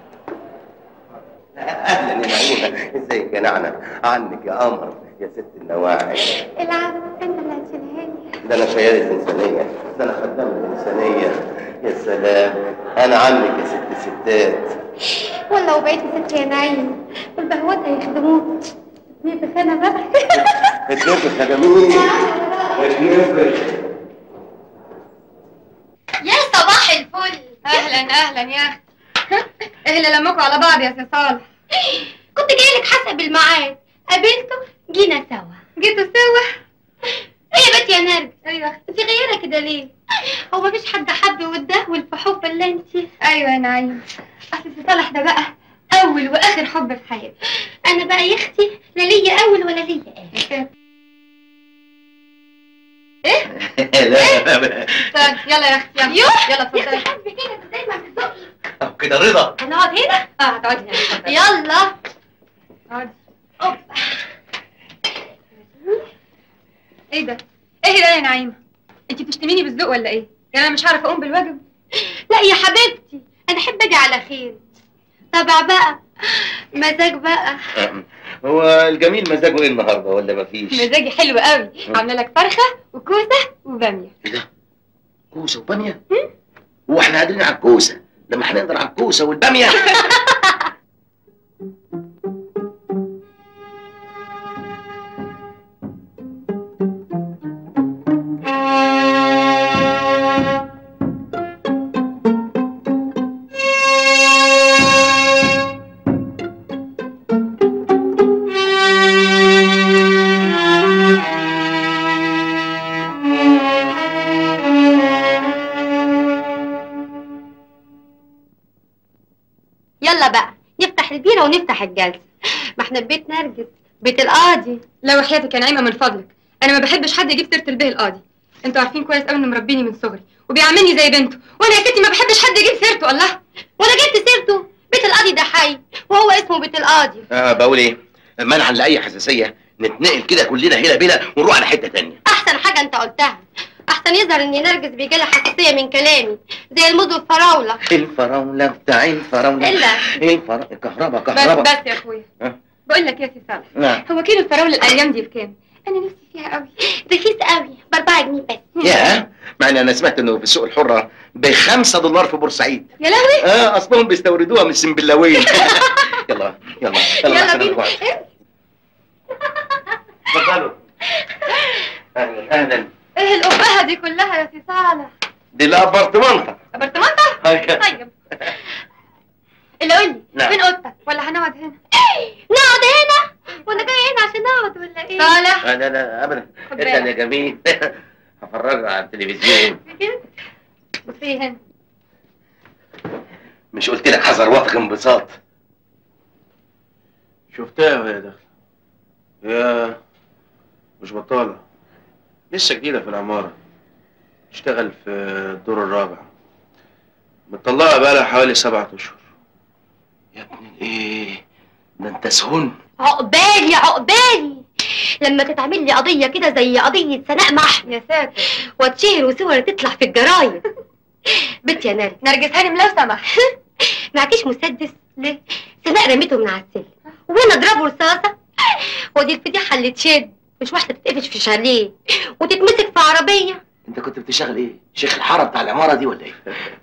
S12: أهلا يا نعيمة، إزيك يا نعنع؟ عنك يا قمر يا ست النواعي.
S4: العب انت اللي هتشيلها لي.
S12: ده انا شيال الانسانيه، ده انا خدام الانسانيه. يا سلام، انا عنك يا ست الستات.
S4: والله وبقيت ست يا نعيم، والبهوات هيخدموك. اتنين بخانه بقى.
S12: اتنفخ يا جميل، اتنفخ.
S4: يا صباح الفل.
S14: اهلا اهلا يا اختي. ايه اللي لمكوا على بعض يا سي صالح؟
S4: كنت جاي لك حسب الميعاد، قابلته جينا سوا.
S14: جيتوا سوا؟
S4: ايه يا بنت يا نرجس؟
S14: ايوه
S4: في غيرها كده ليه؟ هو مفيش حد حب واتدهول في حب الا انت؟
S14: ايوه يا نعيم، اصل سي صالح ده بقى اول واخر حب في حياتي.
S4: انا بقى يا اختي لا ليا اول ولا ليا اخر.
S14: ايه؟
S12: لا لا
S14: طيب يلا يا اختي يلا.
S4: يوه
S14: يلا اتفضلي.
S4: يا اختي حبي كده دايما بتزقي.
S12: كده رضا.
S4: هنقعد هنا؟
S14: اه هتقعدي هنا.
S4: يلا
S14: اقعدي.
S4: اوبا.
S14: ايه ده؟ ايه ده يا نعيمه؟ انت بتشتميني بالذوق ولا ايه؟ يعني انا مش هعرف اقوم بالواجب؟
S4: لا يا حبيبتي، انا احب اجي على خير. طبع بقى، مزاج بقى.
S12: هو الجميل مزاجه ايه النهارده ولا مفيش؟
S14: مزاجي حلو قوي، عامله لك فرخه وكوسه وباميه.
S12: ايه ده؟ كوسه وباميه؟ هو احنا قادرين على الكوسه لما هنقدر على الكوسه والباميه؟
S4: يلا بقى نفتح البيره ونفتح الجلسه. ما احنا في بيت نرجس، بيت القاضي.
S14: لا وحياتك يا نعيمه من فضلك، انا ما بحبش حد يجيب سيره البيه القاضي. انتوا عارفين كويس قوي انه مربيني من صغري وبيعاملني زي بنته، وانا يا ستي ما بحبش حد يجيب سيرته. الله،
S4: وانا جبت سيرته؟ بيت القاضي ده حي وهو اسمه بيت القاضي.
S12: اه بقول ايه؟ منعا لاي حساسيه نتنقل كده كلنا هيلا بيلا ونروح على حته ثانيه.
S4: احسن حاجه انت قلتها. احسن يظهر ان نرجس بيجي لها حساسيه من كلامي زي الموز والفراوله.
S12: الفراوله بتاع الفراوله.
S4: الا
S12: ايه الفراوله؟ كهرباء
S14: بس
S12: كهرباء.
S14: بس يا اخويا.
S12: أه؟
S14: بقول لك يا سي صالح،
S12: نعم.
S14: هو كيلو الفراوله الايام دي بكام؟ انا نفسي فيها قوي.
S4: رخيص قوي، باربعة جنيه بس.
S12: ياه، مع ان انا سمعت انه في السوق الحره بخمسة دولار في بورسعيد.
S14: يا لهوي.
S12: اه اصلهم بيستوردوها من السنبلاويه. يلا يلا
S4: يلا بينا.
S12: اتفضلوا. اهلا اهلا.
S14: ايه القبهه دي كلها يا سي صالح؟
S12: دي الابارتمانتا.
S14: ابارتمانتا؟ طيب اللي قول لي
S12: نعم.
S14: فين اوضتك ولا هنقعد هنا؟
S4: نقعد هنا؟ وانا جاي هنا عشان اقعد ولا ايه؟
S14: صالح
S12: لا لا لا ابدا.
S14: خد
S12: انت يا
S14: بالك.
S12: جميل هفرجها على التلفزيون.
S14: بصي هنا.
S12: مش قلت لك هزرواتك انبساط؟
S1: شفتها وهي داخله. هي مش بطالة، لسه جديدة في العمارة، تشتغل في الدور الرابع، مطلقة بقالها حوالي سبعة أشهر.
S12: يا ابني ايه ده انت سهون.
S4: عقبالي عقبالي لما تتعمل لي قضية كده زي قضية سناء محمد.
S14: يا ساتر.
S4: واتشهر وصور تطلع في الجرايد. بنت يا نرجس.
S14: نرجس هانم لو سمح.
S4: معكيش مسدس؟ ليه؟ سناء رميته من على السلم وانا اضربه رصاصة. ودي الفضيحة اللي تشد، مش واحدة تتقفش في شاليه وتتمسك في عربية.
S12: انت كنت بتشتغل ايه؟ شيخ الحاره بتاع العماره دي ولا ايه؟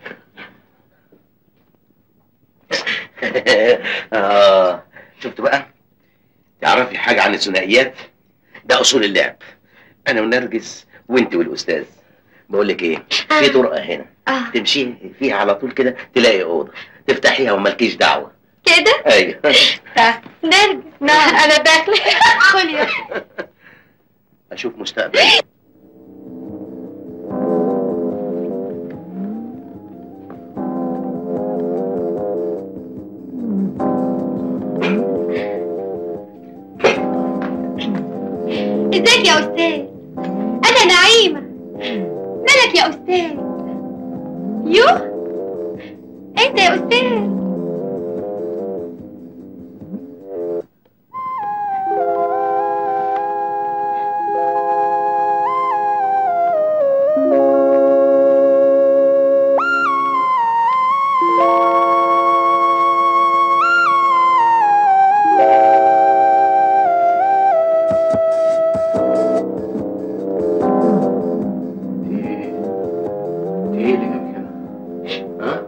S12: اه شفت بقى؟ تعرفي حاجه عن الثنائيات؟ ده اصول اللعب. انا ونرجس وانت والاستاذ. بقول لك ايه؟ في طرقه هنا
S4: آه.
S12: تمشي فيها على طول كده تلاقي اوضه تفتحيها ومالكيش دعوه.
S4: كده؟
S12: ايوه.
S4: نرجس.
S14: نعم انا داخله.
S4: خلي يا
S12: اشوف مستقبل.
S4: ازيك يا استاذ؟ انا نعيمة. مالك يا استاذ؟ يوه انت يا استاذ؟
S1: ايه اللي جابك هنا؟ ها؟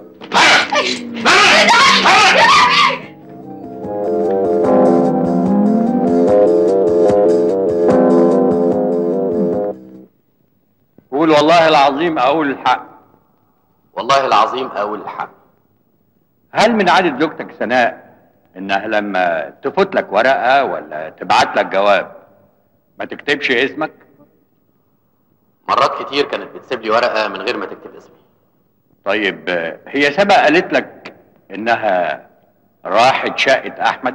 S6: قول والله العظيم اقول الحق.
S3: والله العظيم اقول الحق.
S6: هل من عادة زوجتك سناء انها لما تفوت لك ورقة ولا تبعت لك جواب ما تكتبش اسمك؟
S3: مرات كتير كانت بتسيب لي ورقه من غير ما تكتب اسمي.
S6: طيب آه، هي سبق قالت لك انها راحت شقة احمد؟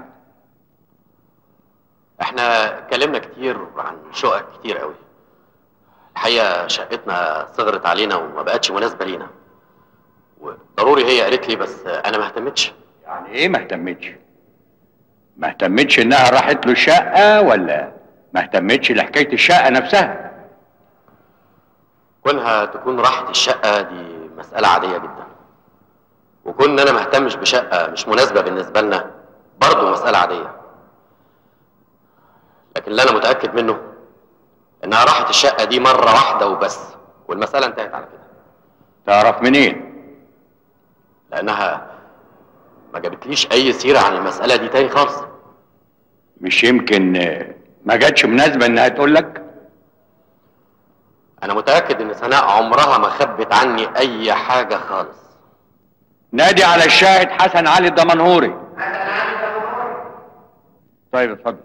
S3: احنا اتكلمنا كتير عن شقق كتير قوي. الحقيقه شقتنا صغرت علينا وما بقتش مناسبه لينا، وضروري هي قالت لي، بس انا ما اهتمتش.
S6: يعني ايه ما اهتمتش؟ ما اهتمتش انها راحت له الشقة ولا ما اهتمتش لحكاية الشقة نفسها؟
S3: كونها تكون راحت الشقه دي مساله عاديه جدا، وكون انا ما اهتمش بشقه مش مناسبه بالنسبه لنا برضه مساله عاديه. لكن اللي انا متاكد منه انها راحت الشقه دي مره واحده وبس، والمساله انتهت على كده.
S6: تعرف منين؟
S3: لانها ما جابتليش اي سيره عن المساله دي تاني خالص.
S6: مش يمكن آه، ما جاتش مناسبة انها تقول لك؟
S3: انا متاكد ان سناء عمرها ما خبت عني اي حاجه خالص.
S6: نادي على الشاهد حسن علي الدمنهوري. طيب اتفضل.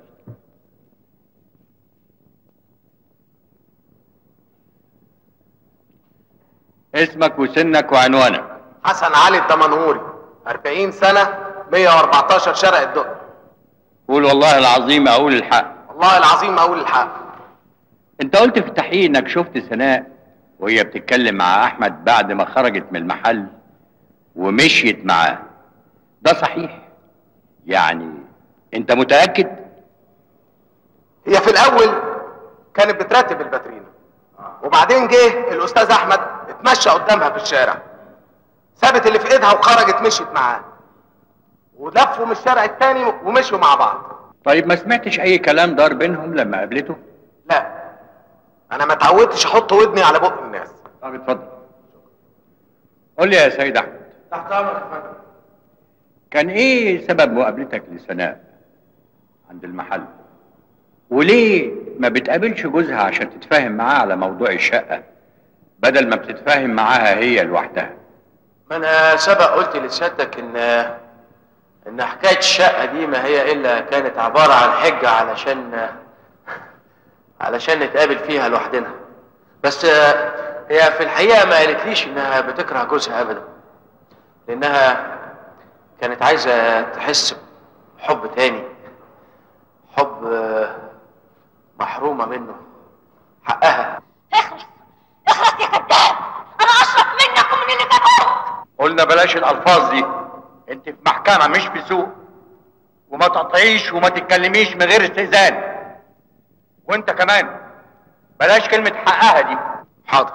S6: اسمك وسنك وعنوانك.
S8: حسن علي الدمنهوري، أربعين سنة، مية وأربعتاشر شارع الدقي.
S6: قول والله العظيم اقول الحق.
S8: والله العظيم اقول الحق.
S6: انت قلت في التحقيق انك شفت سناء وهي بتتكلم مع احمد بعد ما خرجت من المحل ومشيت معاه، ده صحيح؟ يعني انت متأكد؟
S8: هي في الاول كانت بترتب الباترينا، وبعدين جه الاستاذ احمد اتمشى قدامها في الشارع، سابت اللي في ايدها وخرجت مشيت معاه، ولفوا من الشارع التاني ومشوا مع بعض.
S6: طيب ما سمعتش اي كلام دار بينهم لما قابلته؟
S8: لا، انا ما اتعودتش احط ودني على بق الناس.
S6: طب اتفضل. قول لي يا سيد احمد،
S8: تحت امرك يا فندم.
S6: كان ايه سبب مقابلتك لسناء عند المحل؟ وليه ما بتقابلش جوزها عشان تتفاهم معاه على موضوع الشقة بدل ما بتتفاهم معاها هي لوحدها.
S1: ما انا سبق قلت لسيادتك ان ان حكايه الشقه دي ما هي الا كانت عباره عن حجه علشان علشان نتقابل فيها لوحدنا. بس هي في الحقيقه ما قالتليش انها بتكره جوزها ابدا، لانها كانت عايزه تحس بحب تاني، حب محرومه منه، حقها.
S4: اخلص اخلص يا كذاب، انا اشرف منك ومن اللي جابوك.
S6: قلنا بلاش الالفاظ دي، انت في محكمه مش في سوق، وما تقطعيش وما تتكلميش من غير استئذان. وانت كمان بلاش كلمه حقها دي.
S1: حاضر.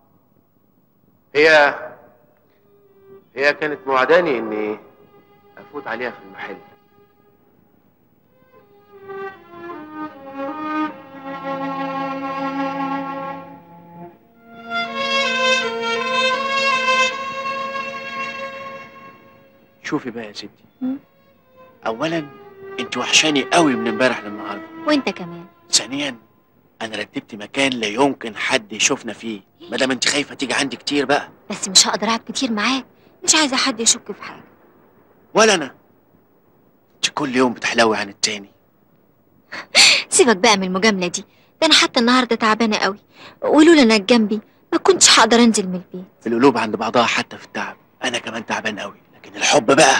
S1: هي هي كانت موعداني اني افوت عليها في المحل. شوفي بقى يا ستي، اولا انت وحشاني قوي من امبارح للنهارده.
S9: وانت كمان.
S1: ثانيا انا رتبت مكان لا يمكن حد يشوفنا فيه، ما دام انت خايفه تيجي عندي كتير بقى.
S9: بس مش هقدر اقعد كتير معاك، مش عايزه حد يشك في حاجه.
S1: ولا انا. انت كل يوم بتحلوي عن التاني.
S9: سيبك بقى من المجامله دي، ده انا حتى النهارده تعبانه قوي، ولولا انك جنبي ما كنتش هقدر انزل من البيت.
S1: القلوب عند بعضها حتى في التعب. انا كمان تعبان قوي، لكن الحب بقى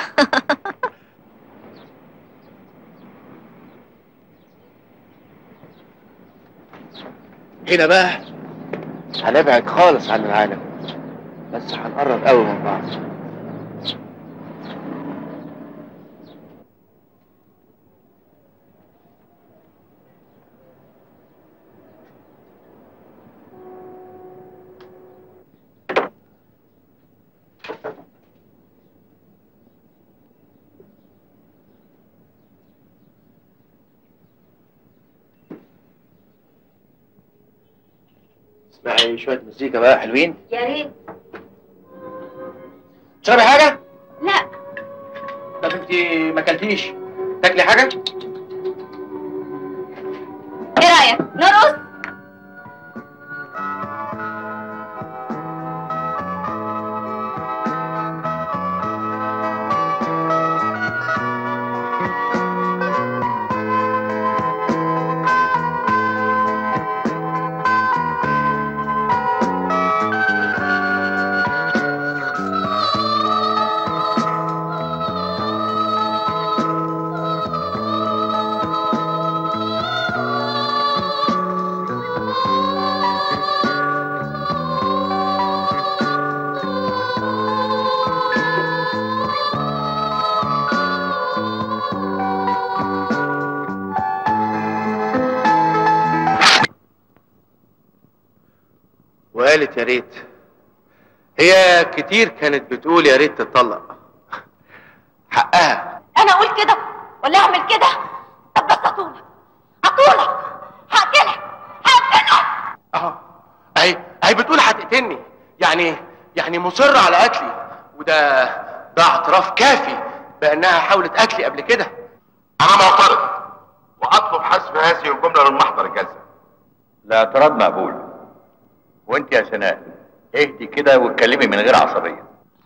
S1: هنا بقى هنبعد خالص عن العالم، بس هنقرب قوي من بعض. اسمعي شوية مزيكا بقى حلوين.
S4: يا ريت.
S1: تشربي حاجة؟
S4: لا.
S1: طب انت ما اكلتيش، تاكلي حاجة؟
S4: ايه رأيك؟ نرقص؟
S1: وقالت يا ريت. هي كتير كانت بتقول يا ريت تتطلق. حقها.
S4: انا اقول كده ولا اعمل كده؟ طب بس اطولك اطولك هقتلك هقتلك.
S1: اهو اهي اهي بتقول هتقتلني، يعني يعني مصرة على قتلي، وده ده اعتراف كافي بانها حاولت قتلي قبل كده.
S5: انا معترض واطلب حذف هذه الجمله من محضر الجلسه.
S6: الاعتراض مقبول. وانت يا سناء اهدي كده واتكلمي من غير عصبيه.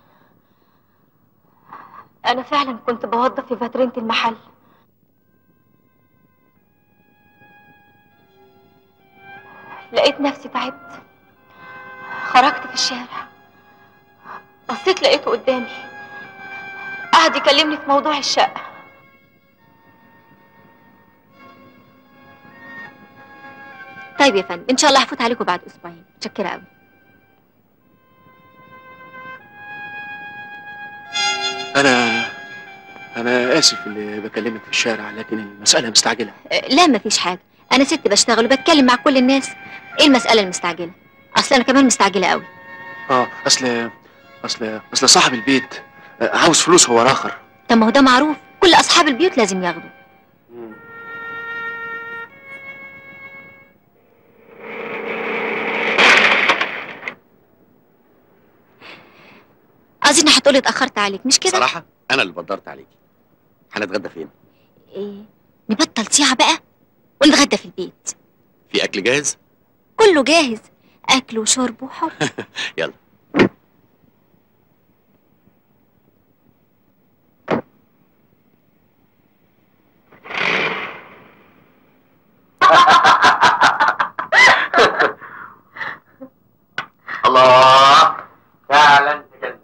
S9: انا فعلا كنت بوظف في فاترينة المحل، لقيت نفسي تعبت، خرجت في الشارع، بصيت لقيته قدامي قعد يكلمني في موضوع الشقة. طيب يا فندم، ان شاء الله هفوت عليكم بعد اسبوعين. متشكرة قوي.
S1: انا انا اسف اللي بكلمك في الشارع، لكن المسألة مستعجلة.
S9: لا مفيش حاجة، انا ست بشتغل وبتكلم مع كل الناس. ايه المسألة المستعجلة؟ اصل انا كمان مستعجلة قوي.
S1: اه اصل اصل اصل صاحب البيت عاوز فلوس هو راخر.
S9: طب ما هو ده معروف، كل اصحاب البيوت لازم ياخدوا. اظن هتقولي اتاخرت عليك، مش كده؟
S12: صراحه انا اللي بدرت عليكي. هنتغدى فين؟
S9: ايه، نبطل صياعه بقى ونتغدى في البيت.
S12: في اكل جاهز؟
S9: كله جاهز، اكل وشرب وحب.
S1: يلا.
S3: الله، فعلا تجنن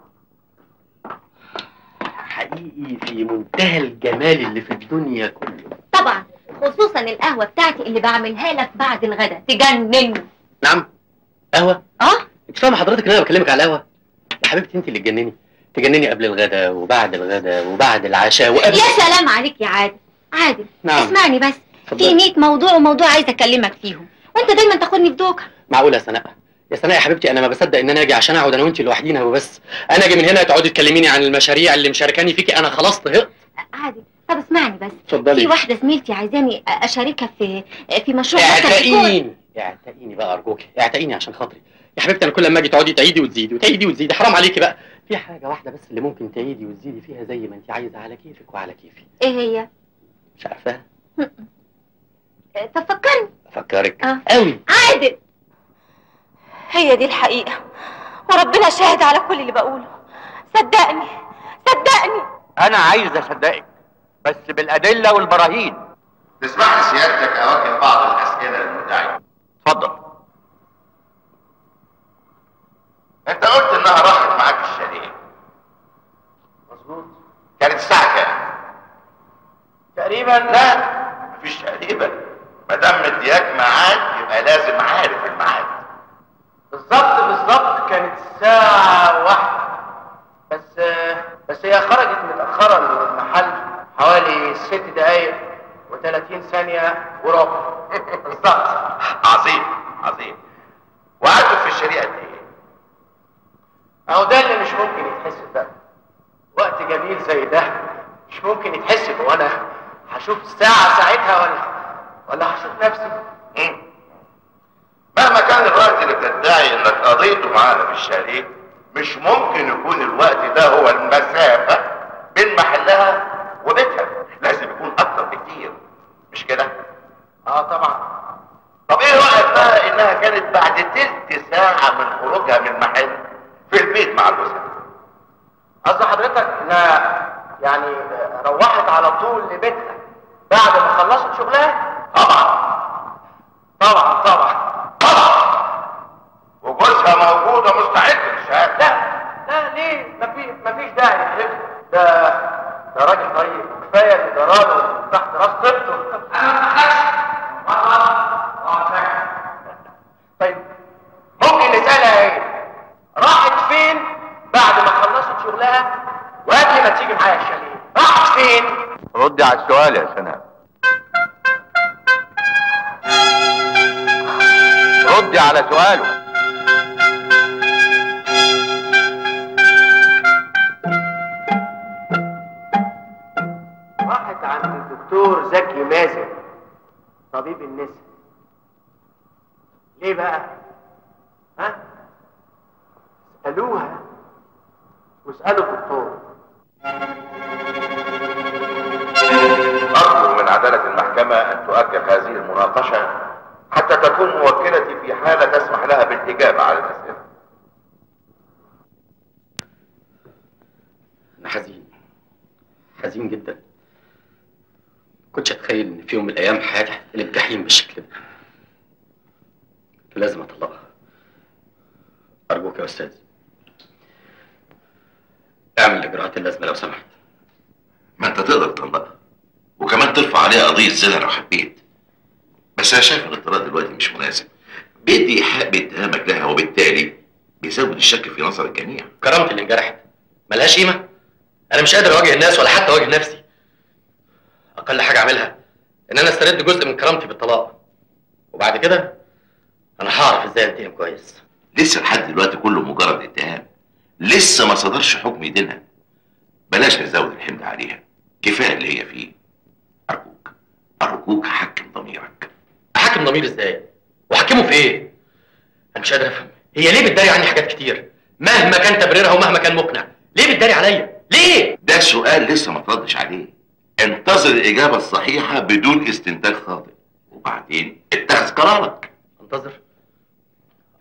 S3: حقيقي، في منتهى الجمال اللي في الدنيا كله.
S4: طبعا، خصوصا القهوه بتاعتي اللي بعملها لك بعد الغداء تجنن.
S3: نعم، قهوه؟
S4: اه
S3: انت فاهمه حضرتك ان انا بكلمك على القهوه؟ يا حبيبتي انت اللي تجنني، تجنني قبل الغداء وبعد الغداء وبعد العشاء وقبل.
S4: يا سلام عليك يا عادل. عادل،
S3: نعم.
S4: اسمعني بس،
S3: اتفضلي.
S4: في مية موضوع وموضوع عايزه اكلمك فيهم، وانت دايما تاخدني في دوكه.
S3: معقوله يا سناء؟ يا سناء يا حبيبتي، انا ما بصدق ان انا اجي عشان اقعد انا وانت لوحدينا وبس. انا اجي من هنا تقعدي تكلميني عن المشاريع اللي مشاركاني فيكي، انا خلاص طهقت.
S4: عادل، طب اسمعني بس.
S3: اتفضلي.
S4: في واحده زميلتي عايزاني اشاركها في في مشروع مكتب
S3: اعتقيني اعتقيني بقى ارجوكي، اعتقيني عشان خاطري يا حبيبتي. انا كل ما اجي تقعدي تعيدي وتزيدي وتعيدي وتزيدي، حرام عليكي بقى. في حاجه واحده بس اللي ممكن تعيدي وتزيدي فيها زي ما انت عايزه، على كيفك وعلى كيفي.
S4: ايه هي؟
S3: مش عارفاها؟
S4: طب فكرني.
S3: افكرك
S4: اه
S3: قوي.
S4: عادل،
S9: هي دي الحقيقة، وربنا شاهد على كل اللي بقوله. صدقني صدقني.
S6: انا عايز اصدقك بس بالادله والبراهين.
S5: تسمح لي سيادتك اوجه بعض الاسئله للمدعي؟
S6: اتفضل.
S5: انت قلت انها راحت معاك الشاليه، مظبوط؟ كانت الساعه كام؟
S8: تقريبا.
S5: لا مفيش تقريبا، ما دام مدياك ميعاد يبقى لازم عارف الميعاد.
S8: بالظبط بالظبط كانت الساعة واحدة، بس بس هي خرجت متأخرة من المحل حوالي ست دقايق وثلاثين ثانية وربع. بالظبط.
S5: عظيم عظيم. وقعدتوا في الشاليه قد ايه؟
S8: اهو ده اللي مش ممكن يتحسب بقى. وقت جميل زي ده مش ممكن يتحسب، وانا هشوف الساعة ساعتها ولا ولا هشوف نفسي؟
S5: مم. مهما كان الوقت اللي بتدعي انك قضيته معانا في الشاليه، مش ممكن يكون الوقت ده هو المسافة بين محلها وبيتها، لازم يكون اكتر بكتير، مش كده؟
S8: اه طبعا.
S5: طب ايه رأيك بقى انها كانت بعد تلت ساعة من خروجها من المحل في البيت مع جوزها؟
S8: قصد حضرتك انها يعني روحت على طول لبيتها بعد ما خلصت شغلها؟
S5: طبعا
S8: طبعا طبعا
S5: وجوزها موجود ومستعد للشهادة.
S8: لا لا ليه؟ مفيش مفيش داعي للحلف ده، ده راجل طيب وكفايه اللي جراله تحت راس طيبته. انا ما بحكش. طيب ممكن نسالها ايه؟ راحت فين بعد ما خلصت شغلها وقبل ما تيجي معايا الشاليه؟ راحت فين؟
S6: ردي على السؤال يا سناء. ردي على سؤاله.
S8: راحت عند الدكتور زكي مازن طبيب النساء. ليه بقى؟ ها؟ اسألوها واسألوا الدكتور.
S5: أرجو من عدالة المحكمة أن تؤجل هذه المناقشة حتى تكون موكلتي في حالة تسمح لها بالإجابة على الأسئلة.
S3: انا حزين حزين جدا. كنتش اتخيل ان في يوم من الايام حياتي هتقلب جحيم بالشكل ده. كنت لازم اطلقها. ارجوك يا استاذ اعمل الاجراءات اللازمه لو سمحت.
S5: ما أنت تقدر تطلقها وكمان ترفع عليها قضية زنا لو حبيت، بس أنا شايف إن القرار دلوقتي مش مناسب، بيدي إيحاء باتهامك لها وبالتالي بيزود الشك في نظر الجميع.
S3: كرامتي اللي انجرحت ملهاش قيمه؟ انا مش قادر اواجه الناس ولا حتى اواجه نفسي. اقل حاجه اعملها ان انا استرد جزء من كرامتي بالطلاق، وبعد كده انا هعرف ازاي انتقم كويس.
S5: لسه لحد دلوقتي كله مجرد اتهام، لسه ما صدرش حكم يدينها. بلاش نزود الحمل عليها، كفايه اللي هي فيه. ارجوك ارجوك حكم ضميرك.
S3: احكم ضميري ازاي؟ واحكمه في ايه؟ انا مش قادر افهم هي ليه بتداري عني حاجات كتير مهما كان تبريرها ومهما كان مقنع. ليه بتداري عليا؟ ليه؟
S5: ده سؤال لسه ما تردش عليه. انتظر الاجابه الصحيحه بدون استنتاج خاطئ وبعدين اتخذ قرارك.
S3: انتظر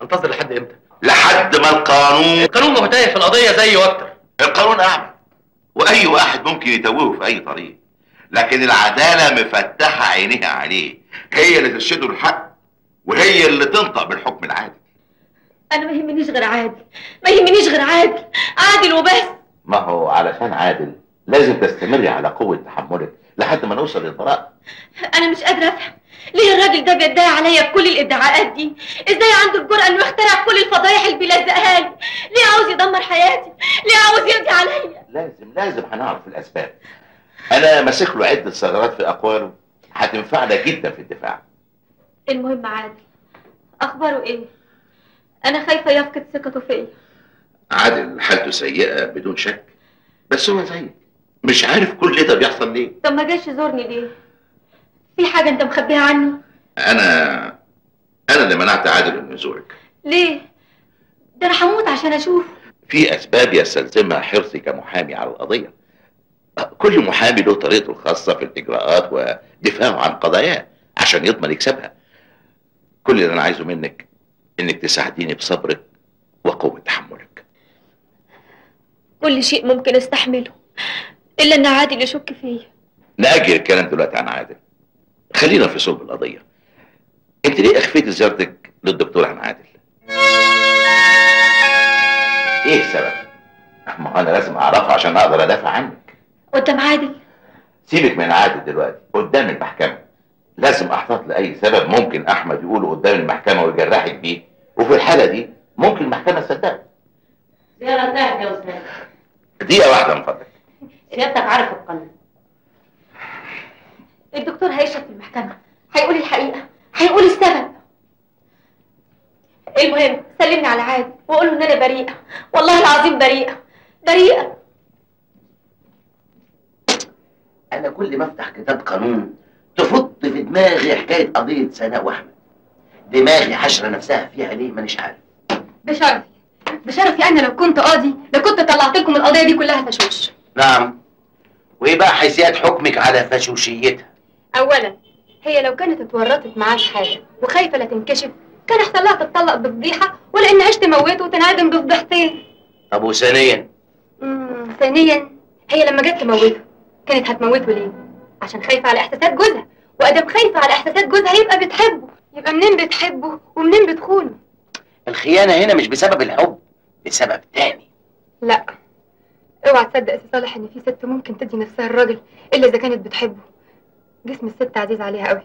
S3: انتظر لحد امتى؟
S5: لحد ما القانون
S3: القانون ما هو تايه في القضيه زيه واكتر.
S5: القانون اعمى، واي واحد ممكن يتوهه في اي طريق، لكن العداله مفتحه عينيها عليه، هي اللي ترشده الحق وهي اللي تنطق بالحكم العادل.
S9: انا ما يهمنيش غير عادل، ما يهمنيش غير عادل، عادل وبس.
S5: ما هو علشان عادل لازم تستمري على قوه تحملك لحد ما نوصل للبراءه.
S9: انا مش قادره افهم ليه الراجل ده بيدعي عليا بكل الادعاءات دي؟ ازاي عنده الجرأة انه يخترع كل الفضايح اللي بيلزقها لي؟ ليه عاوز يدمر حياتي؟ ليه عاوز يقضي عليا؟
S5: لازم لازم هنعرف الاسباب. انا ماسك له عده ثغرات في اقواله هتنفعنا جدا في الدفاع.
S9: المهم عادل اخباره ايه؟ انا خايفه يفقد ثقته فيا.
S5: عادل حالته سيئه بدون شك، بس هو زيك مش عارف كل ده بيحصل ليه.
S9: طب ما جاش يزورني ليه؟ في حاجه انت مخبيها عني؟
S5: انا انا اللي منعت عادل انه يزورك.
S9: ليه؟ ده انا هموت عشان اشوفه.
S5: في اسباب يستلزمها حرصي كمحامي على القضيه. كل محامي له طريقته الخاصه في الاجراءات ودفاعه عن قضاياه عشان يضمن يكسبها. كل اللي انا عايزه منك انك تساعديني بصبرك وقوه تحملك.
S9: كل شيء ممكن استحمله الا ان عادل يشك فيا.
S5: نأجل الكلام دلوقتي عن عادل، خلينا في صلب القضيه. انت ليه اخفيتي زيارتك للدكتور عن عادل؟ ايه السبب؟ ما انا لازم اعرفه عشان اقدر ادافع عنك.
S9: قدام عادل؟
S5: سيبك من عادل دلوقتي، قدام المحكمه لازم احتاط لاي سبب ممكن احمد يقوله قدام المحكمه ويجرحك بيه، وفي الحاله دي ممكن المحكمه تصدقك.
S11: زيارة انتهت يا استاذ.
S5: دقيقه واحده من فضلك.
S11: سيادتك عارف القانون.
S9: الدكتور هيشهد في المحكمه، هيقول الحقيقه، هيقول السبب. المهم سلمني على عادل وقول له ان انا بريئه، والله العظيم بريئه بريئه.
S12: انا كل ما افتح كتاب قانون تفط في دماغي حكايه قضيه سناء واحمد. دماغي حشره نفسها فيها ليه مانيش عارف.
S14: بشرفي بشرفي انا لو كنت قاضي لكنت طلعت لكم القضيه دي كلها فشوش.
S12: نعم. وايه بقى حيثيات حكمك على فشوشيتها؟
S14: اولا هي لو كانت اتورطت معاه في حاجه وخايفه لا تنكشف كان احسن لها تتطلق بفضيحه ولا ان عيش تموته وتنعدم بفضيحتين.
S12: طب وثانيا؟
S14: امم ثانيا هي لما جت تموته كانت هتموته ليه؟ عشان خايفه على احساسات جوزها، وادام خايفه على احساسات جوزها يبقى بتحبه، يبقى منين بتحبه ومنين بتخونه؟
S12: الخيانه هنا مش بسبب الحب، بسبب تاني.
S14: لا اوعى تصدق يا سي صالح ان في ست ممكن تدي نفسها الراجل الا اذا كانت بتحبه. جسم الست عزيز عليها قوي.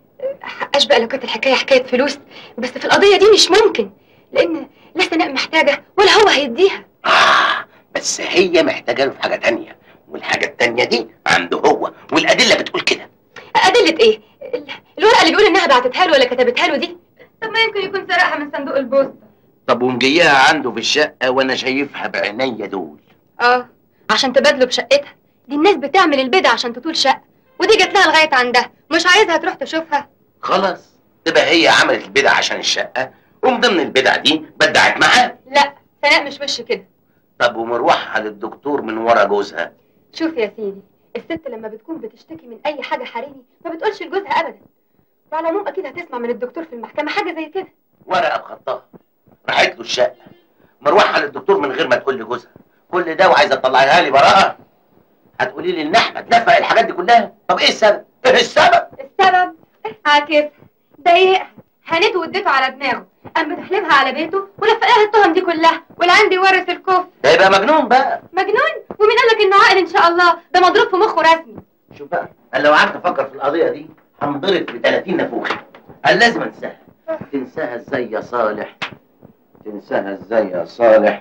S14: اشبه لو كانت الحكايه حكايه فلوس، بس في القضيه دي مش ممكن، لان لا سناء محتاجه ولا هو هيديها.
S12: آه بس هي محتاجه له في حاجه تانيه، والحاجه التانيه دي عنده هو، والادله بتقول كده.
S14: ادله ايه؟ الورقه اللي بيقول انها بعتتها له ولا كتبتها له دي؟ طب ما يمكن يكون سرقها من صندوق البوسطه.
S12: طب ومجيها عنده في الشقه وانا شايفها بعينيا دول.
S14: اه عشان تبادله بشقتها. دي الناس بتعمل البدع عشان تطول شقه، ودي جت لها لغايه عندها، مش عايزها تروح تشوفها.
S12: خلاص تبقى هي عملت البدع عشان الشقه، ومن ضمن البدع دي بدعت معاه.
S14: لا سناء مش وش كده.
S12: طب ومروحها للدكتور من ورا جوزها؟
S14: شوف يا سيدي، الست لما بتكون بتشتكي من اي حاجه حريمي ما بتقولش لجوزها ابدا. وعلى العموم اكيد هتسمع من الدكتور في المحكمه حاجه زي كده.
S12: ورقه بخطها راحت له الشقه، مروحها للدكتور من غير ما تقول لجوزها. كل ده وعايزه تطلعيها لي براءه؟ هتقولي لي ان احمد نفق الحاجات دي كلها؟ طب ايه السبب؟ ايه السبب؟
S14: السبب عاكسها، ضايقها، هنته واديته على دماغه، قام بتحلبها على بيته ولفقها التهم دي كلها، والعندي ورث الكفر.
S12: ده يبقى مجنون بقى.
S14: مجنون؟ ومين قال لك انه عاقل ان شاء الله؟ ده مضروب في مخه رسمي.
S12: شوف بقى، انا لو قعدت افكر في القضيه دي هنضرب في ثلاثين نافوخه. انا لازم انساها. تنساها ازاي يا صالح؟ تنساها ازاي يا صالح؟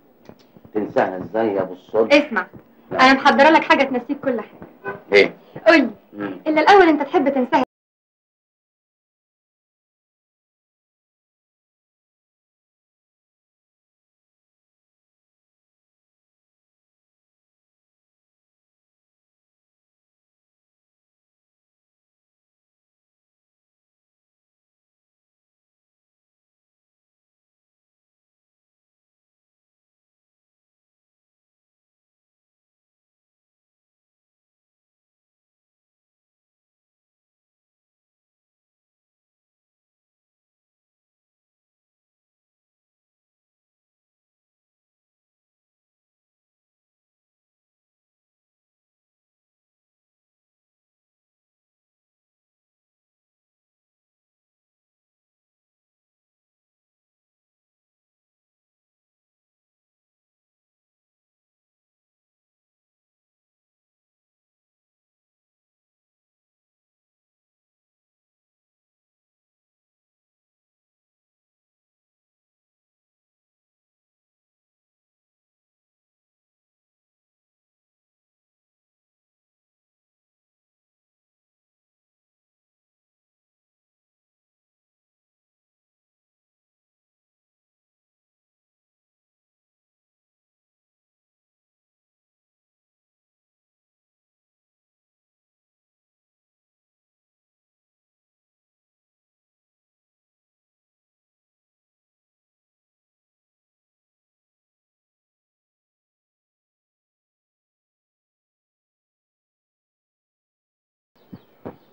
S12: تنساها ازاي يا ابو الصلح؟
S14: اسمع، انا محضره لك حاجه تنسيك كل حاجه.
S12: ايه؟
S14: قولي، الا الاول انت تحب تنساها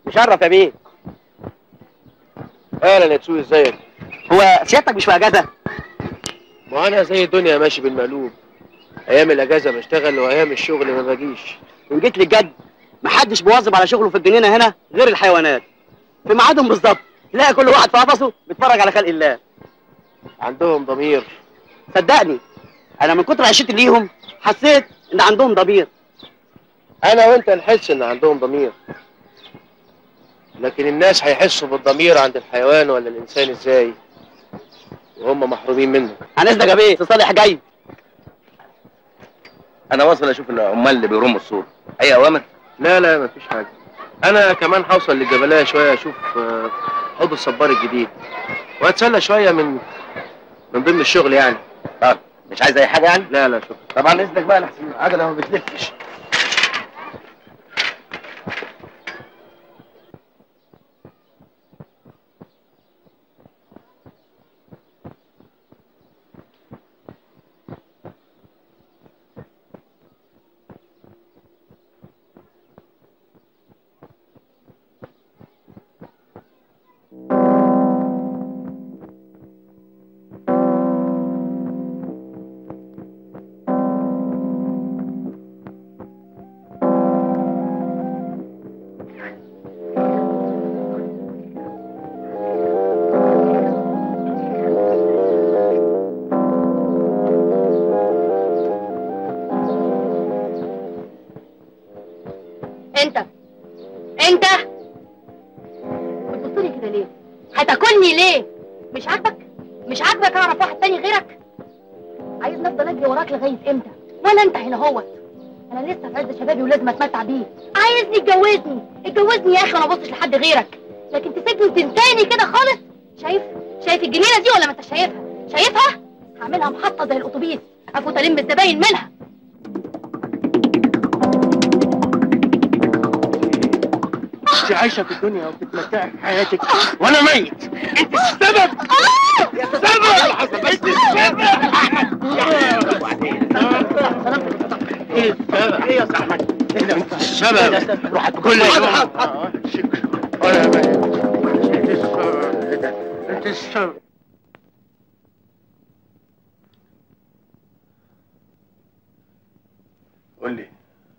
S15: مشرف يا بيه.
S1: اهلا يا تسوي، ازيك؟
S15: هو سيادتك مش في اجازه؟
S1: ما انا زي الدنيا ماشي بالمقلوب، ايام الاجازه بشتغل وايام الشغل ما باجيش.
S15: وان جيت للجد محدش مواظب على شغله في الجنينه هنا غير الحيوانات، في ميعادهم بالظبط تلاقي كل واحد في قفصه بيتفرج على خلق الله.
S1: عندهم ضمير.
S15: صدقني انا من كتر عشرتي ليهم حسيت ان عندهم ضمير.
S1: انا وانت نحس ان عندهم ضمير، لكن الناس هيحسوا بالضمير عند الحيوان ولا الانسان ازاي وهم محرومين منه؟
S15: عن اذنك يا بيه، صالح جاي.
S12: انا واصل اشوف العمال اللي بيرموا الصوت. اي اوامر؟
S1: لا لا مفيش حاجه. انا كمان هوصل للجبليه شويه اشوف حوض الصبار الجديد واتسلى شويه من من ضمن الشغل يعني.
S12: طب مش عايز اي حاجه يعني؟
S1: لا لا شكرا.
S12: طبعا اذنك بقى لحسن العجله ما بتلفش.
S11: انت انت بتبصلي كده ليه؟ هتاكلني ليه؟ مش عاجبك؟ مش عاجبك اعرف واحد تاني غيرك؟ عايز نفضل اجري وراك لغايه امتى؟ ولا انت هنا هوت؟ انا لسه في عز شبابي ولازم اتمتع بيه. عايزني اتجوزني اتجوزني يا اخي وانا ابصش لحد غيرك، لكن تسيبني وتنساني كده خالص؟ شايف؟ شايف الجنينه دي ولا ما انت شايفها؟ شايفها؟ هعملها محطه زي الاتوبيس افوت الم الزباين منها.
S8: انت عايشه في الدنيا وبتتمتعي في حياتك وانا ميت. انت السبب. يا السبب اللي حصل. انت السبب. ايه السبب؟ ايه يا استاذ احمد؟ انت السبب. روح كل يوم. انا ميت. انت السبب.
S1: قول لي،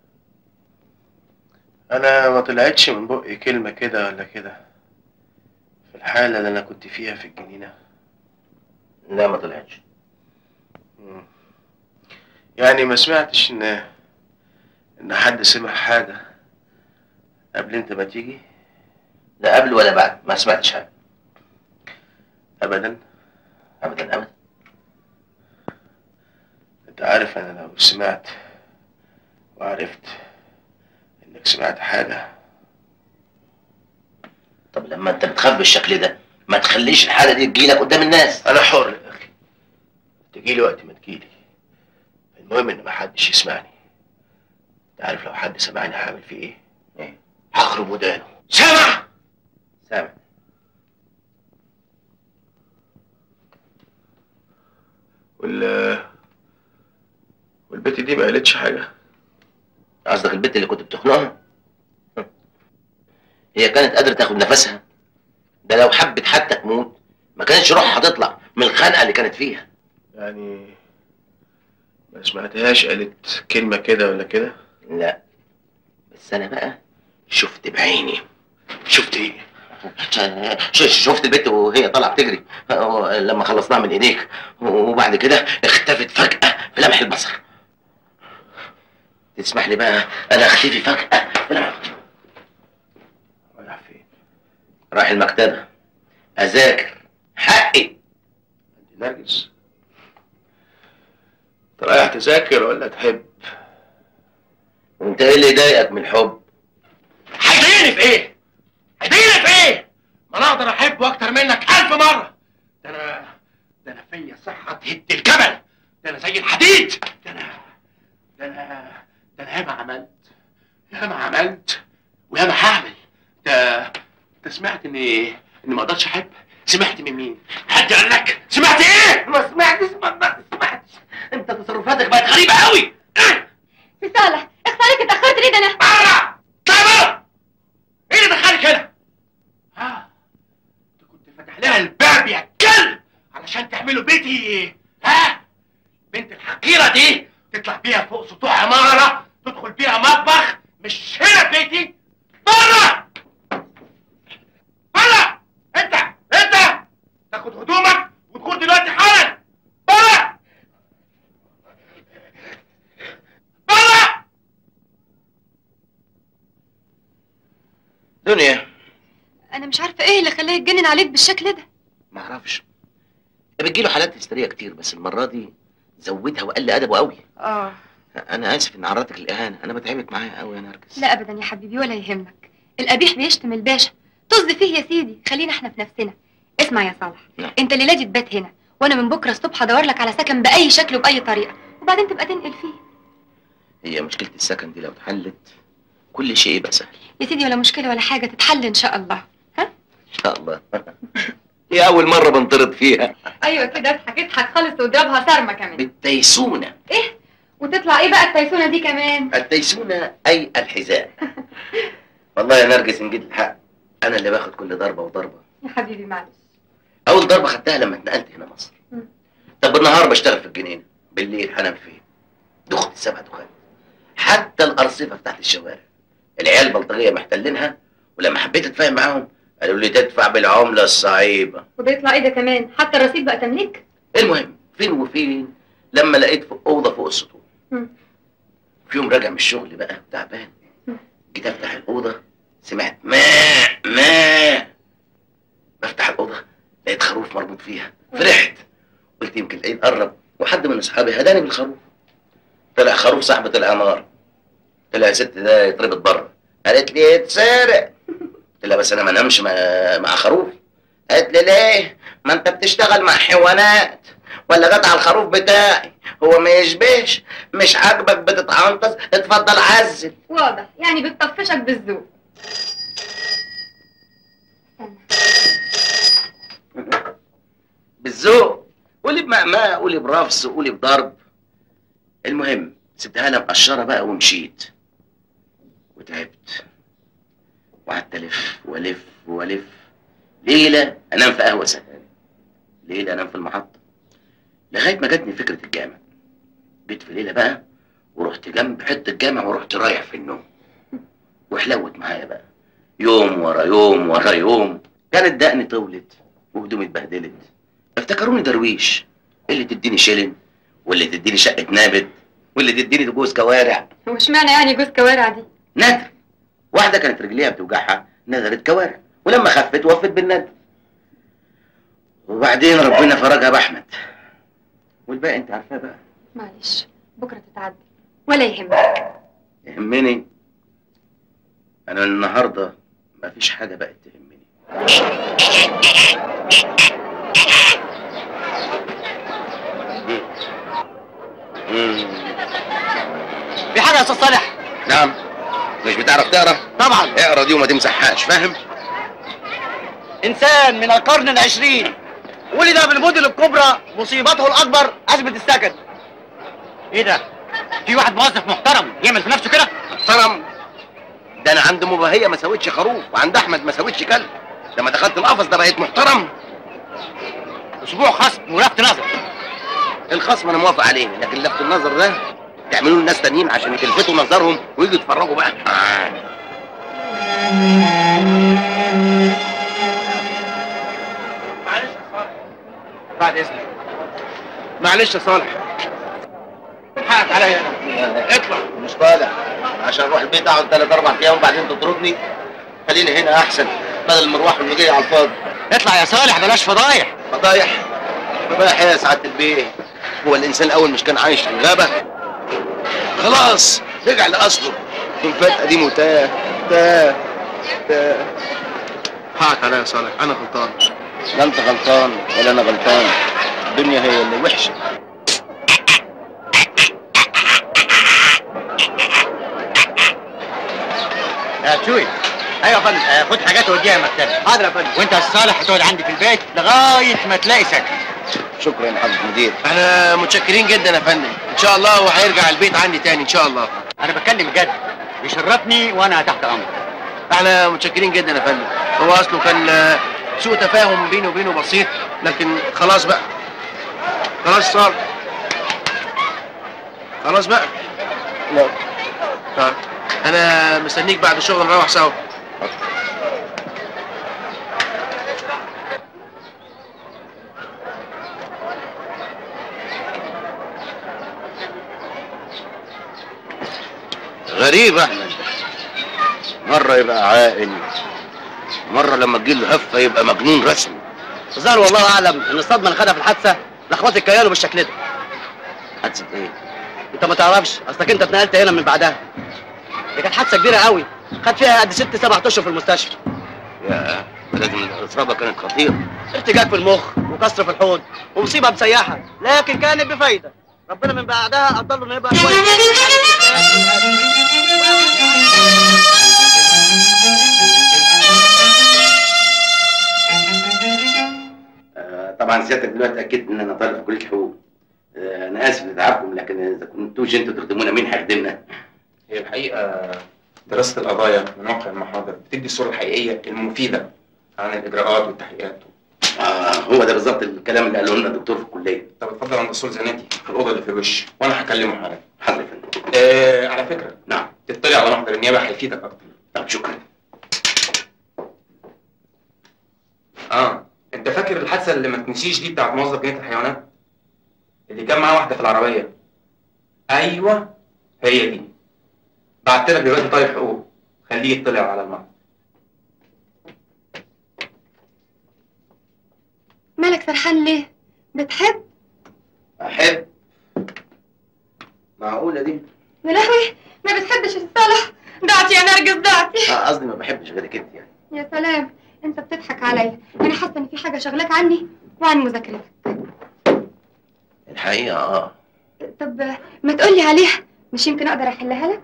S1: انا ما طلعتش من بقي كلمه كده ولا كده في الحاله اللي انا كنت فيها في الجنينه؟
S12: لا ما طلعتش.
S1: مم. يعني ما سمعتش ان ان حد سمع حاجه قبل انت ما تيجي؟
S12: لا قبل ولا بعد، ما سمعتش حاجه.
S1: ابدا
S12: ابدا ابدا.
S1: انت عارف انا لو سمعت وعرفت انك سمعت حاجه.
S12: طب لما انت بتخاف بالشكل ده ما تخليش الحاله دي تجيلك قدام الناس.
S1: انا حر يا اخي، تجيلي وقت ما تجيلي، المهم ان ما حدش يسمعني. انت عارف لو حد سمعني هعمل فيه ايه؟
S12: ايه؟
S1: هخرب ودانه.
S12: سامع؟ سامع.
S1: وال والبت دي ما قالتش حاجه؟
S12: قصدك البت اللي كنت بتخنقها؟ هي كانت قادره تاخد نفسها؟ ده لو حبت حتى تموت ما كانتش روحها هتطلع من الخنقه اللي كانت فيها.
S1: يعني ما سمعتهاش قالت كلمه كده ولا كده؟
S12: لا بس انا بقى شفت بعيني.
S1: شفت ايه؟
S12: شفت البت وهي طالعه بتجري لما خلصناها من ايديك، وبعد كده اختفت فجاه في لمح البصر. تسمح لي بقى انا اختفي فجاه في لمح البصر.
S1: رايح فين؟
S12: رايح المكتبه اذاكر حقي.
S1: انت نرجس، انت رايح تذاكر ولا تحب؟
S12: وانت ايه اللي يضايقك من الحب؟
S8: هيضايقني في ايه؟ هيضايقني في ايه؟ ما انا اقدر احبه اكتر منك الف مره. ده انا ده انا فيا صحه تهد الجبل. ده انا زي الحديد. ده انا ده انا ده انا ياما عملت ياما عملت وياما هعمل. ده انت سمعت اني اني ما اقدرش احب؟ سمعت من مين؟ حد قال لك؟ سمعت ايه؟ ما سمعتش ما سمعتش. انت تصرفاتك بقت غريبه قوي.
S11: في صالح اخسرك اتاخرت ليه؟ ده انا
S8: بره اطلع بره. ايه اللي دخلك هنا؟ تعملوا بيتي؟ ها؟ بنت الحقيره دي تطلع بيها فوق سطوح عماره، تدخل بيها مطبخ، مش هنا بيتي. بره بره. انت انت تاخد هدومك وتدخل دلوقتي حالا. بره بره.
S12: دنيا،
S14: انا مش عارفه ايه اللي خلاه يتجنن عليك بالشكل ده.
S12: معرفش، بتجيله حالات هستيريه كتير، بس المره دي زودها وقل ادبه قوي.
S14: اه
S12: انا اسف ان عرضتك الاهانه، انا بتعبت معايا قوي يا نرجس.
S14: لا ابدا يا حبيبي، ولا يهمك. القبيح بيشتم الباشا، طز فيه يا سيدي، خلينا احنا في نفسنا. اسمع يا صالح،
S12: نعم.
S14: انت الليله دي تبات هنا، وانا من بكره الصبح ادور لك على سكن باي شكل وباي طريقه، وبعدين تبقى تنقل فيه.
S12: هي مشكله السكن دي لو اتحلت كل شيء يبقى سهل.
S14: يا سيدي ولا مشكله ولا حاجه، تتحل ان شاء الله. ها
S12: ان شاء الله. هي اول مره بنطرد فيها.
S14: ايوه كده، اضحك اضحك خالص واضربها صارمه كمان.
S12: بالتيسونه.
S14: ايه؟ وتطلع ايه بقى التيسونه دي كمان؟
S12: التيسونه اي الحذاء. والله يا نرجس ان جيت الحق انا اللي باخد كل ضربه وضربه.
S14: يا حبيبي معلش.
S12: اول ضربه خدتها لما اتنقلت هنا مصر.
S14: مم.
S12: طب بالنهار بشتغل في الجنينه، بالليل هنام فين؟ دخت السبع دخان. حتى الارصفه بتاعت الشوارع العيال البلطجيه محتلينها، ولما حبيت اتفاهم معاهم قالوا لي تدفع بالعمله الصعيبه.
S14: وبيطلع ايه ده كمان؟ حتى الرصيد بقى تمليك؟
S12: المهم فين وفين لما لقيت في اوضه فوق السطوح. في يوم راجع من الشغل بقى تعبان، جيت افتح الاوضه سمعت ما ما بفتح الاوضه لقيت خروف مربوط فيها، فرحت قلت يمكن العيد قرب وحد من اصحابي هداني بالخروف. طلع خروف صاحبه العمار. طلع يا ست ده يتربط بره. قالت لي اتسرق. قلت لها بس انا ما انامش مع, مع خروف. قالت لي ليه؟ ما انت بتشتغل مع حيوانات ولا جت على الخروف بتاعي، هو ما يشبهش؟ مش عاجبك بتتعنطز؟ اتفضل عزل.
S14: واضح يعني بتطفشك بالذوق.
S12: بالذوق، قولي بمقمقه، قولي برفس، قولي بضرب. المهم سبتها لها مقشره بقى ومشيت وتعبت وقعدت الف والف والف. ليله انام في قهوه سهانه، ليله انام في المحطه، لغايه ما جاتني فكره الجامع. جيت في ليله بقى ورحت جنب حته الجامع ورحت رايح في النوم، وحلوت معايا بقى يوم ورا يوم ورا يوم. كانت دقني طولت وهدومي اتبهدلت، افتكروني درويش، اللي تديني شيلن واللي تديني شقه نابت واللي تديني جوز كوارع.
S14: هو اشمعنى يعني جوز كوارع دي؟
S12: ندر. واحده كانت رجليها بتوجعها نذرت كوارع، ولما خفت وفت بالندر. وبعدين ربنا فرجها باحمد، والباقي انت عارفاه بقى.
S14: معلش بكره تتعدل ولا يهمك.
S12: يهمني انا النهارده مفيش حاجه بقت تهمني.
S15: في حاجه يا استاذ صالح؟
S12: نعم. مش بتعرف تقرا؟
S15: طبعا.
S12: اقرا دي وما تمسحهاش، فاهم؟
S15: انسان من القرن العشرين ولد بالمدن الكبرى، مصيبته الاكبر ازمه السكن.
S7: ايه ده؟ في واحد موظف محترم يعمل في نفسه كده؟
S12: محترم؟ ده انا عند مباهيه ما سويتش خروف، وعند احمد ما سويتش كلب. لما دخلت القفص ده بقيت محترم.
S7: اسبوع خصم ولفت نظر.
S12: الخصم انا موافق عليه، لكن لفت النظر ده تعملوه لناس تانيين عشان يلفتوا نظرهم ويجوا يتفرجوا بقى. آه.
S8: معلش يا صالح، بعد اذنك. معلش يا صالح، حقك عليا انا. اطلع.
S12: مش طالع عشان اروح البيت اقعد ثلاث اربع ايام وبعدين تطردني. خليني هنا احسن بدل المروح والمجيه على الفاضي.
S7: اطلع يا صالح بلاش فضايح.
S12: فضايح؟ فضايح يا سعاده البيه؟ هو الانسان الاول مش كان عايش في الغابه؟ خلاص رجع لاصله، من فات قديم وتاه تاه تاه.
S1: حقك عليا يا صالح، انا غلطان.
S12: لا انت غلطان ولا انا غلطان، الدنيا هي اللي وحشه.
S7: يا شوي. ايوه يا فندم، آه، خد حاجات ووديها مكتبي.
S15: حاضر يا فندم.
S7: وانت يا صالح هتقعد عندي في البيت لغايه ما تلاقي سكن.
S12: شكرا يا حضرة المدير.
S1: احنا متشكرين جدا يا فندم، ان شاء الله وهيرجع البيت عندي تاني ان شاء الله.
S7: انا بتكلم جد، يشرفني وانا تحت امرك.
S1: احنا متشكرين جدا يا فندم. هو اصله كان سوء تفاهم بيني وبينه بسيط، لكن خلاص بقى خلاص صالح، خلاص بقى.
S12: لا
S1: طيب انا مستنيك بعد الشغل نروح سوا.
S12: غريب احمد، مرة يبقى عاقل، مرة لما تجيله هفة يبقى مجنون رسمي.
S15: الظاهر والله اعلم ان الصدمة اللي خدها في الحادثة لخبطت كيانه بالشكل ده.
S12: حادثة ايه؟
S15: انت ما تعرفش، اصلك انت اتنقلت هنا من بعدها. دي كانت حادثة كبيرة قوي، خد فيها قد ست سبع اشهر في المستشفى.
S12: يا لازم الاصابة كانت خطيرة.
S15: ارتجاج في المخ وكسر في الحوض ومصيبة مسيحة، لكن كانت بفايدة. ربنا من بعدها قدر له انه يبقى كويس.
S12: آه طبعا سيادتك دلوقتي اكدت ان انا طالب في كلية الحقوق. آه انا اسف لتعبكم، لكن اذا كنتوش انتوا تخدمونا مين هيخدمنا؟
S16: هي الحقيقة دراسة القضايا من واقع المحاضر بتدي الصورة الحقيقية المفيدة عن الإجراءات والتحقيقات.
S12: آه هو ده بالظبط الكلام اللي قاله لنا الدكتور في الكلية.
S16: طب اتفضل عند الدكتور زناتي في الأوضة اللي في الوش وأنا هكلمه حالا.
S12: حاضر يا فندم.
S16: آه على فكرة.
S12: نعم.
S16: تطلع على محضر النيابة هيفيدك أكتر.
S12: طب شكرا.
S16: اه انت فاكر الحادثه اللي ما تنسيش دي بتاعت موظف جنينه الحيوانات اللي كان معاه واحده في العربيه؟ ايوه هي دي. بعت لك دلوقتي طالب حقوق، خليه يطلع على المحضر.
S14: مالك سرحان ليه؟ بتحب؟
S12: احب؟ معقوله دي؟
S14: يا لهوي ما بتحبش الصالح؟ دعتي يا نرجس دعتي.
S12: اه قصدي ما بحبش غيرك انت يعني.
S14: يا سلام انت بتضحك عليا، انا حاسه ان في حاجه شغلاك عني وعن مذاكرتك.
S12: الحقيقه اه.
S14: طب ما تقولي عليها، مش يمكن اقدر احلها لك؟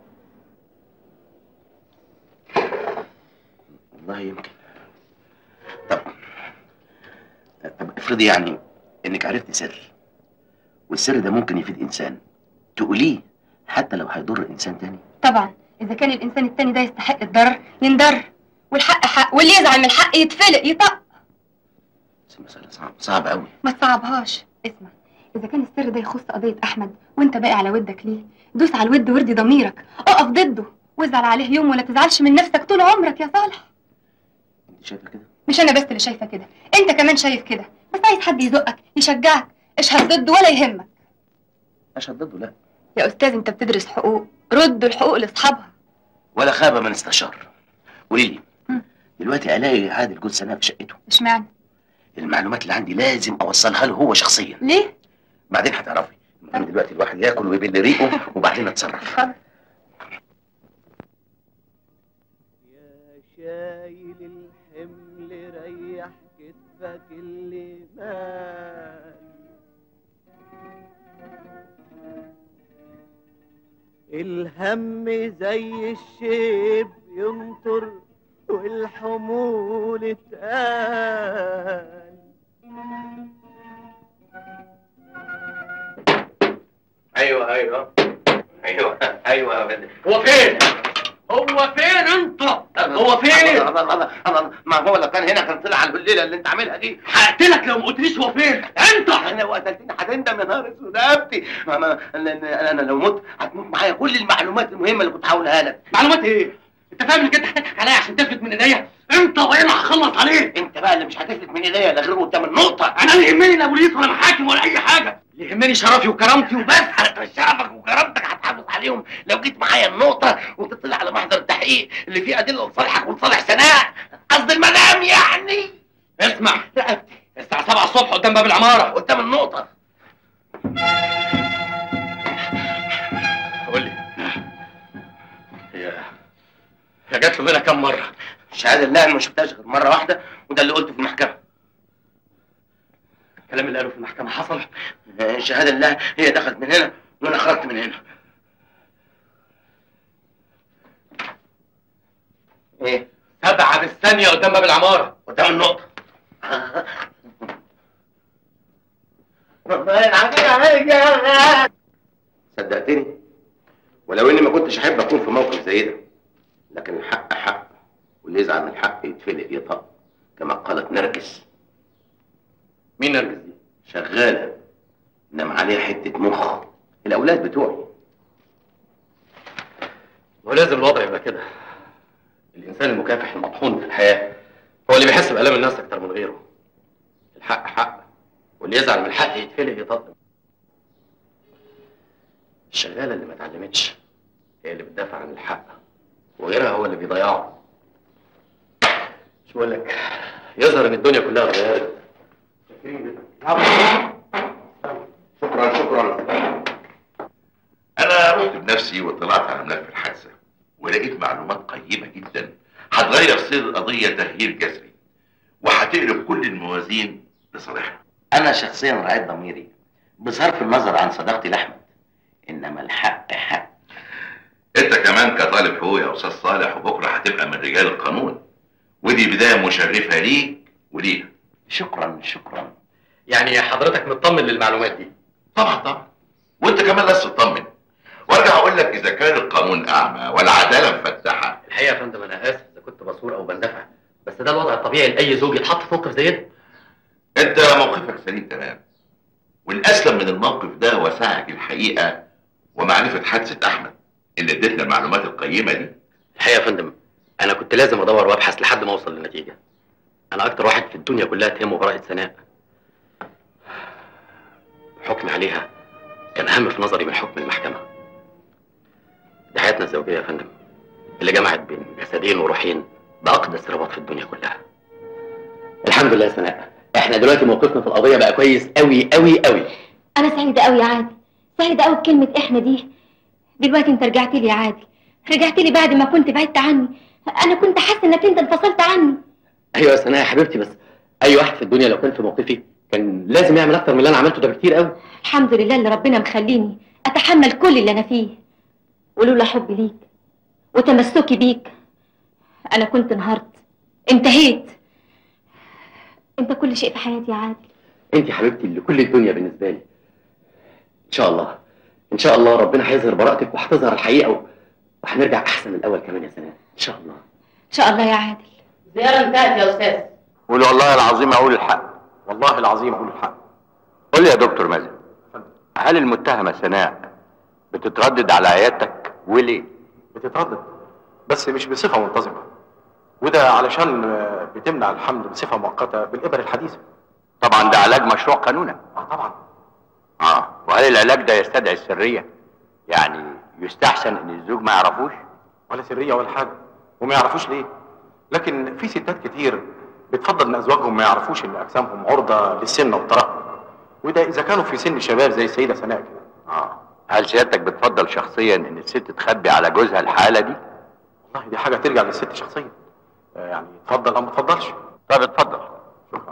S12: والله يمكن. طب طب افرضي يعني انك عرفت سر، والسر ده ممكن يفيد انسان، تقوليه حتى لو هيضر انسان تاني.
S14: طبعا اذا كان الانسان التاني ده يستحق الضرر ينضر، والحق حق، واللي يزعل من الحق يتفلق يطق.
S12: بس المسألة صعبة صعبة قوي.
S14: ما تصعبهاش. اسمع، اذا كان السر ده يخص قضيه احمد وانت باقي على ودك ليه، دوس على الود وارضي ضميرك، اقف ضده وازعل عليه يوم ولا تزعلش من نفسك طول عمرك يا صالح.
S12: انت شايفه كده؟
S14: مش انا بس اللي شايفه كده، انت كمان شايف كده، بس عايز حد يزقك يشجعك. اشهد ضده ولا يهمك.
S12: اشهد ضده؟ لا
S14: يا استاذ انت بتدرس حقوق، ردوا الحقوق لاصحابها.
S12: ولا خاب من استشار. قولي لي دلوقتي الاقي عادل جوز سناء في شقته،
S14: اشمعنى؟
S12: المعلومات اللي عندي لازم اوصلها له هو شخصيا.
S14: ليه؟
S12: بعدين هتعرفي. المهم دلوقتي الواحد ياكل ويبل ريقه وبعدين نتصرف.
S14: خلاص.
S17: يا شايل الحمل ريح كتفك اللي مال، الهم زي الشيب ينطر والحمول اتقال.
S12: ايوه ايوه ايوه ايوه يا فندم.
S3: هو فين؟ هو فين انت؟ هو فين؟
S12: الله الله الله، ما هو لو كان هنا كان طلع على الليله اللي انت عاملها دي.
S3: هقتلك لو ما قلتليش هو فين؟ انت
S12: انا وقتلتني هتندم يا نهار اسود رقبتي. انا انا لو مت هتموت معايا كل المعلومات المهمه اللي كنت هقولها لك.
S3: معلومات ايه؟ انت فاهم انك انت هتضحك عليا عشان تفلت من ايديا؟ انت وانا هخلص عليك.
S12: انت بقى اللي مش هتفلت من ايديا الا غير قدام النقطه.
S3: انا اللي يهمني لا بوليس ولا محاكم ولا اي حاجه، اللي يهمني شرفي وكرامتي وبس.
S12: شرفك وكرامتك هتحافظ عليهم لو جيت معايا النقطه وتطلع على محضر التحقيق اللي فيه ادله لصالحك ولصالح سناء، قصد المدام يعني.
S3: اسمع رقبتي الساعه سبعة الصبح قدام باب العماره
S12: قدام النقطه.
S3: قول لي هي هي جات له منها كام مره؟
S12: شهاده الله انا ما شفتهاش غير مره واحده، وده اللي قلته في المحكمه.
S3: الكلام اللي قاله في المحكمه حصل؟
S12: شهاده الله هي دخلت من هنا وانا خرجت من هنا. ايه؟
S3: سبعة بالثانية قدام باب العمارة
S12: قدام النقطة. ربنا ينعمك عليك. صدقتني؟ ولو اني ما كنتش احب اكون في موقف زي ده، لكن الحق حق، واللي يزعل من الحق يتفلق يطق، كما قالت نرجس.
S3: مين نرجس دي؟
S12: شغالة انما عليها حته مخ. الاولاد بتوعي.
S3: ولازم الوضع يبقى كده. الانسان المكافح المطحون في الحياه هو اللي بيحس بالام الناس اكتر من غيره. الحق حق، واللي يزعل من الحق يتفلق يطبق. الشغاله اللي ما اتعلمتش هي اللي بتدافع عن الحق، وغيرها هو اللي بيضيعه. مش بقول لك يظهر ان الدنيا كلها اتغيرت.
S5: شكرا شكرا. انا رحت بنفسي وطلعت على ملف الحادثه ولقيت معلومات قيمه جدا هتغير سير القضيه تغيير جذري وهتقلب كل الموازين لصالحنا.
S12: انا شخصيا رعيت ضميري بصرف النظر عن صداقتي لاحمد، انما الحق حق.
S5: انت كمان كطالب حقوق يا استاذ صالح، وبكره هتبقى من رجال القانون، ودي بدايه مشرفه ليك وليها.
S12: شكرا شكرا.
S3: يعني حضرتك مطمن للمعلومات دي؟
S5: طبعا طبعا، وانت كمان لازم تطمن. وارجع اقول لك اذا كان القانون اعمى والعداله مفتحه.
S3: الحقيقه يا فندم انا اسف اذا كنت بصور او بندفع، بس ده الوضع الطبيعي لاي زوج يتحط في موقف زي ده.
S5: انت موقفك سليم تمام، والاسلم من الموقف ده هو سعيك الحقيقه ومعرفه حادثه احمد اللي ادتنا المعلومات القيمه دي.
S3: الحقيقه يا فندم انا كنت لازم ادور وابحث لحد ما اوصل للنتيجه. انا اكتر واحد في الدنيا كلها تهمه براءه سناء. الحكم عليها كان اهم في نظري من حكم المحكمه. دي حياتنا الزوجيه يا فندم اللي جمعت بين جسدين وروحين باقدس رباط في الدنيا كلها. الحمد لله يا سناء، احنا دلوقتي موقفنا في القضيه بقى كويس قوي قوي قوي.
S9: انا سعيده قوي يا عادل، سعيده قوي بكلمه احنا دي. دلوقتي انت رجعت لي يا عادل، رجعت لي بعد ما كنت بعدت عني. انا كنت حاسه انك انت انفصلت عني.
S3: ايوه يا سناء يا حبيبتي، بس اي واحد في الدنيا لو كان في موقفي كان لازم يعمل اكتر من اللي انا عملته ده بكتير قوي.
S9: الحمد لله اللي ربنا مخليني اتحمل كل اللي انا فيه، ولولا حبي ليك وتمسكي بيك انا كنت انهارت، انتهيت. انت كل شيء في حياتي يا عادل.
S3: انت حبيبتي اللي كل الدنيا بالنسبه لي. ان شاء الله ان شاء الله ربنا هيظهر براءتك وهتظهر الحقيقه وهنرجع احسن من الاول كمان يا سناء ان شاء الله.
S9: ان شاء الله يا عادل.
S11: زياره انتهت يا استاذ.
S6: قول والله العظيم اقول الحق. والله العظيم اقول الحق. قول لي يا دكتور مازن، هل المتهمه سناء بتتردد على عيادتك وليه؟
S18: بتتردد بس مش بصفه منتظمه، وده علشان بتمنع الحمل بصفه مؤقته بالابر الحديثه.
S6: طبعا ده علاج مشروع قانونا.
S18: اه طبعا.
S6: اه وهل العلاج ده يستدعي السريه؟ يعني يستحسن ان الزوج ما يعرفوش؟
S18: ولا سريه ولا حاجه، وما يعرفوش ليه؟ لكن في ستات كتير بتفضل ان ازواجهم ما يعرفوش ان اجسامهم عرضه للسن والترهل، وده اذا كانوا في سن شباب زي السيده سناء كده.
S6: اه هل سيادتك بتفضل شخصيا ان الست تخبي على جوزها الحاله دي؟
S18: والله دي حاجه ترجع للست شخصيا، يعني تفضل او ما تفضلش.
S6: طب اتفضل.
S18: شكرا.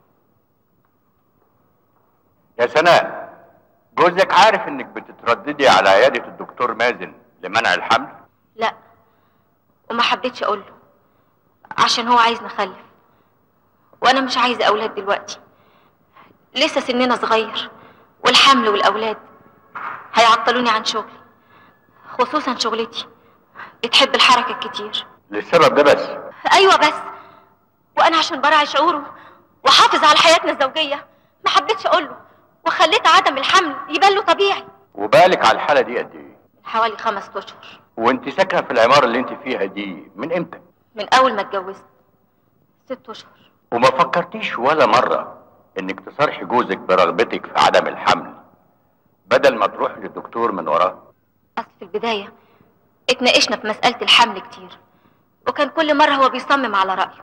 S6: يا سناء، جوزك عارف انك بتترددي على عياده الدكتور مازن لمنع الحمل؟
S9: لا، وما حبيتش اقول له عشان هو عايز نخلف، وانا مش عايزه اولاد دلوقتي. لسه سننا صغير، والحمل والاولاد هيعطلوني عن شغلي، خصوصا شغلتي بتحب الحركه الكتير.
S6: للسبب ده بس؟
S9: ايوه بس، وانا عشان براعي شعوره وحافظ على حياتنا الزوجيه ما حبيتش اقول له، وخليت عدم الحمل يبان له طبيعي.
S6: وبالك على الحاله دي قد ايه؟
S9: حوالي خمس اشهر.
S6: وانت ساكنه في العماره اللي انت فيها دي من امتى؟
S9: من اول ما اتجوزت، ست اشهر.
S6: وما فكرتيش ولا مره انك تصارحي جوزك برغبتك في عدم الحمل بدل ما تروح للدكتور من وراه؟
S9: اصل في البدايه اتناقشنا في مساله الحمل كتير، وكان كل مره هو بيصمم على رايه،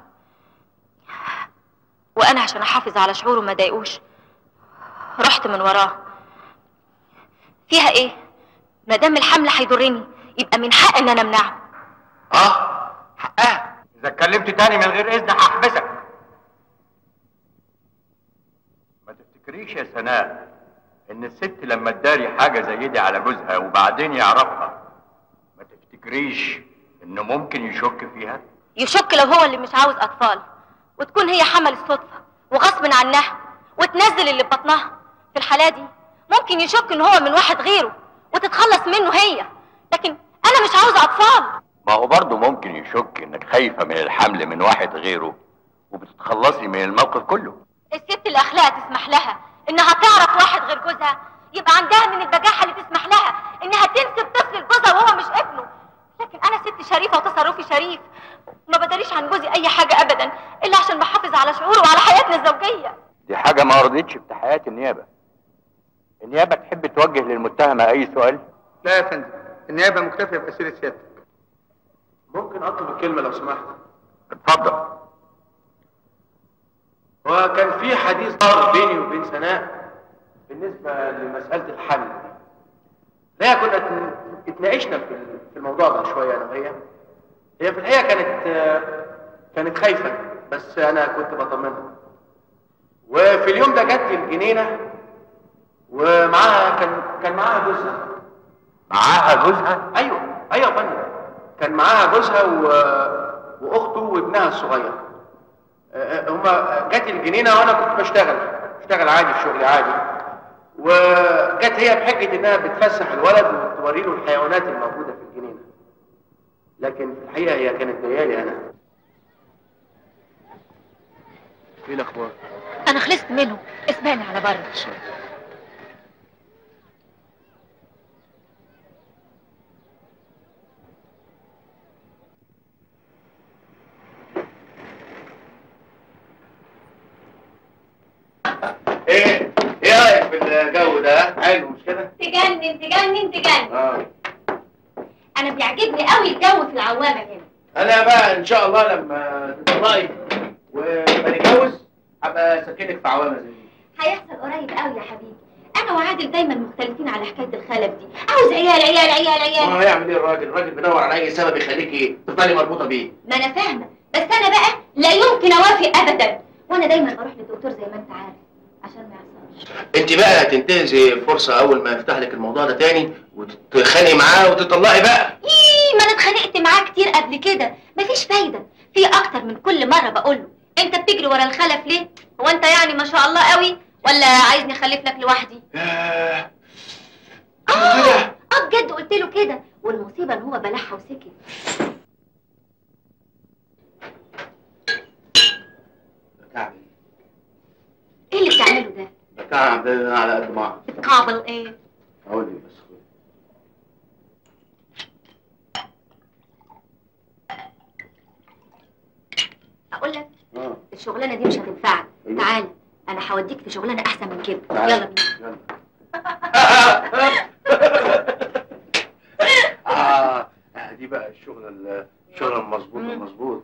S9: وانا عشان احافظ على شعوره ما ضايقوش رحت من وراه. فيها ايه؟ ما دام الحمل هيضرني يبقى من حق ان انا امنعه.
S6: اه حقها. اذا اتكلمت تاني من غير اذن هحبسك. ما تفتكريش يا سناء ان الست لما تداري حاجه زي دي على جوزها وبعدين يعرفها، ما تفتكريش انه ممكن يشك فيها؟
S9: يشك لو هو اللي مش عاوز اطفال، وتكون هي حمل الصدفه وغصب عنها وتنزل اللي ببطنها. في الحاله دي ممكن يشك ان هو من واحد غيره وتتخلص منه هي، لكن انا مش عاوزه اطفال.
S6: ما هو برضه ممكن يشك انك خايفه من الحمل من واحد غيره وبتتخلصي من الموقف كله.
S9: الست الاخلاق تسمح لها انها تعرف واحد غير جوزها يبقى عندها من البجاحه اللي تسمح لها انها تنسب طفل لجوزها وهو مش ابنه. لكن انا ست شريفه وتصرفي شريف، ما بداريش عن جوزي اي حاجه ابدا الا عشان بحافظ على شعوره وعلى حياتنا الزوجيه.
S6: دي حاجه ما رضيتش في تحقيقات النيابه. النيابه تحب توجه للمتهمه اي سؤال؟
S2: لا يا فندم، النيابه مكتفيه باسئله سيادتك.
S18: ممكن اطلب الكلمه لو سمحت؟
S6: اتفضل.
S18: وكان في حديث دار بيني وبين سناء بالنسبه لمساله الحل. لا كنا اتناقشنا في في الموضوع ده شويه انا وهي. هي في الحقيقه كانت كانت خايفه، بس انا كنت بطمنها. وفي اليوم ده جت الجنينه ومعاها كان كان معاها جوزها.
S6: معاها جوزها؟
S18: ايوه ايوه يا فندم، كان معاها جوزها و... واخته وابنها الصغير. هما جت الجنينه وانا كنت بشتغل بشتغل عادي في شغلي عادي، وجت هي بحجه انها بتفسح الولد وتوري له الحيوانات الموجوده في الجنينه. لكن في الحقيقه هي كانت جايه لي انا.
S1: ايه الاخبار؟
S9: انا خلصت منه، اسبقني على بره.
S1: ايه ايه رايك في الجو ده؟ حلو مش كده؟
S4: تجنن تجنن تجنن.
S1: اه
S4: انا بيعجبني قوي الجو في العوامه هنا.
S1: انا بقى ان شاء الله لما تطلقي ونتجوز هبقى اسكنك في عوامه زي دي.
S4: هيحصل قريب قوي يا حبيبي. انا وعادل دايما مختلفين على حكايه الخلف دي، عاوز عيال عيال عيال عيال.
S1: ما هيعمل ايه الراجل؟ الراجل بيدور على اي سبب يخليكي تفضلي مربوطه بيه.
S4: ما انا فاهمه، بس انا بقى لا يمكن اوافق ابدا، وانا دايما بروح للدكتور زي ما انت عارف عشان ما يحصلش.
S1: انت بقى هتنتهزي الفرصه اول ما يفتح لك الموضوع ده تاني وتتخانقي معاه وتطلقي بقى.
S4: ايه، ما انا اتخانقت معاه كتير قبل كده، مفيش فايده. في اكتر من كل مره بقول له انت بتجري ورا الخلف ليه؟ هو انت يعني ما شاء الله قوي ولا عايزني اخلف لك لوحدي؟
S1: اه
S4: اه بجد قلت له كده، والمصيبه ان هو بلعها وسكت.
S1: بتعمل
S4: ايه اللي بتعمله ده؟
S1: بتعمل على قد ما اعرف.
S4: بتقابل ايه؟
S1: اقول لك بس خد.
S4: اقول لك
S1: اه
S4: الشغلانه دي مش هتنفعك.
S1: أيوة.
S4: تعالى انا هوديك في شغلانه احسن من كده.
S1: تعالى.
S4: يلا بينا.
S1: اه دي بقى الشغل الشغل المظبوط المظبوط.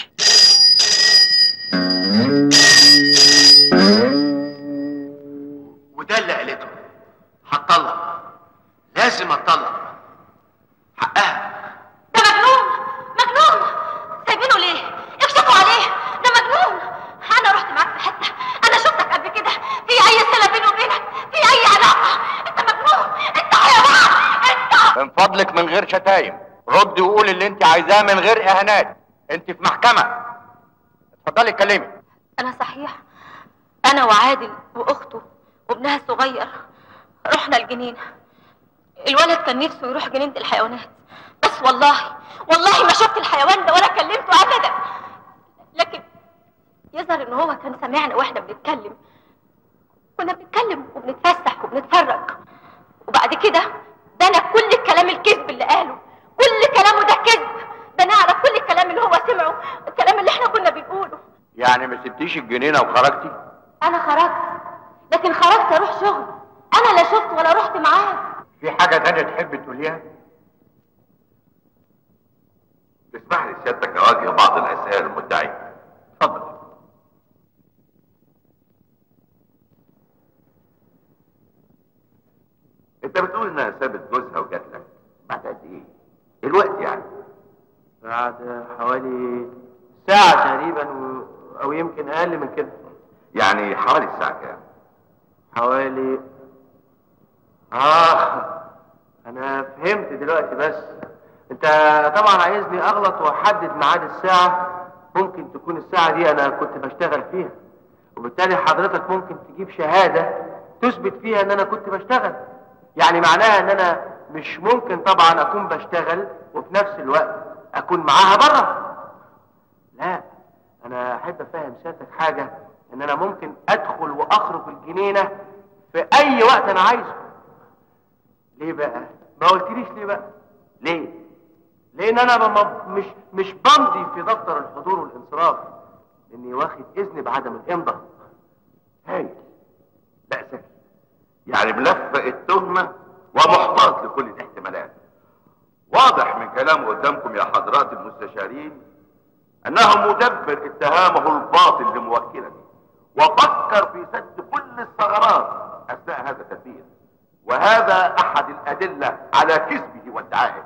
S1: وده اللي قالته، هتطلق، لازم اتطلق، حقها.
S9: ده مجنون مجنون، سايبينه ليه؟ اكشفوا عليه، ده مجنون. انا رحت معاك في حته، انا شفتك قبل كده، في اي صله بيني وبينك؟ في اي علاقه؟ انت مجنون، انت حيوان، انت.
S6: من فضلك من غير شتايم، ردي وقولي اللي انت عايزاه من غير اهانات. انت في محكمه، اتفضلي اتكلمي.
S9: انا صحيح انا وعادل واخته وابنها الصغير رحنا الجنينه. الولد كان نفسه يروح جنينه الحيوانات، بس والله والله ما شفت الحيوان ده ولا كلمته ابدا. لكن يظهر ان هو كان سامعنا واحنا بنتكلم، كنا بنتكلم وبنتفسح وبنتفرج، وبعد كده ده انا كل الكلام الكذب اللي قاله، كل كلامه ده كذب. ده انا اعرف كل الكلام اللي هو سمعه، الكلام اللي احنا كنا بنقوله.
S6: يعني ما سبتيش الجنينه وخرجتي؟
S9: انا خرجت، لكن خرجت اروح شغل، انا لا شفت ولا رحت معاه.
S6: في حاجه تانيه تحب تقوليها؟
S5: تسمح لي سيادتك اواجه بعض الاسئله المدعيه. اتفضل. انت بتقول انها سابت جوزها وجات لك بعد قد ايه؟ الوقت يعني؟
S1: بعد حوالي ساعة تقريبا و... او يمكن اقل من كده.
S5: يعني حوالي الساعة كام؟
S1: حوالي اه انا فهمت دلوقتي. بس انت طبعا عايزني اغلط واحدد ميعاد الساعة. ممكن تكون الساعة دي انا كنت بشتغل فيها، وبالتالي حضرتك ممكن تجيب شهادة تثبت فيها ان انا كنت بشتغل. يعني معناها ان انا مش ممكن طبعا اكون بشتغل وفي نفس الوقت اكون معاها بره. لا، انا احب افهم سيادتك حاجة
S8: ان انا ممكن ادخل واخرج الجنينه في اي وقت انا عايزه. ليه بقى؟ ما قلتليش ليه بقى؟ ليه؟ لان انا بم... مش مش بمضي في دفتر الحضور والانصراف، لاني واخد اذن بعدم الامضاء.
S5: هايل. لا ذكي، يعني ملفق التهمه ومحتاط لكل الاحتمالات. واضح من كلامه قدامكم يا حضرات المستشارين انه مدبر اتهامه الباطل لموكلته، وفكر في سد كل الثغرات اثناء هذا التدبير، وهذا احد الادله على كذبه وادعائه.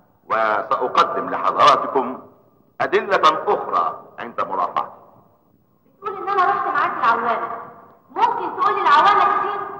S5: وساقدم لحضراتكم ادله اخرى عند مرافعته.
S4: بتقول ان انا رحت معاك العوامه، ممكن تقول لي العوامه دي فين؟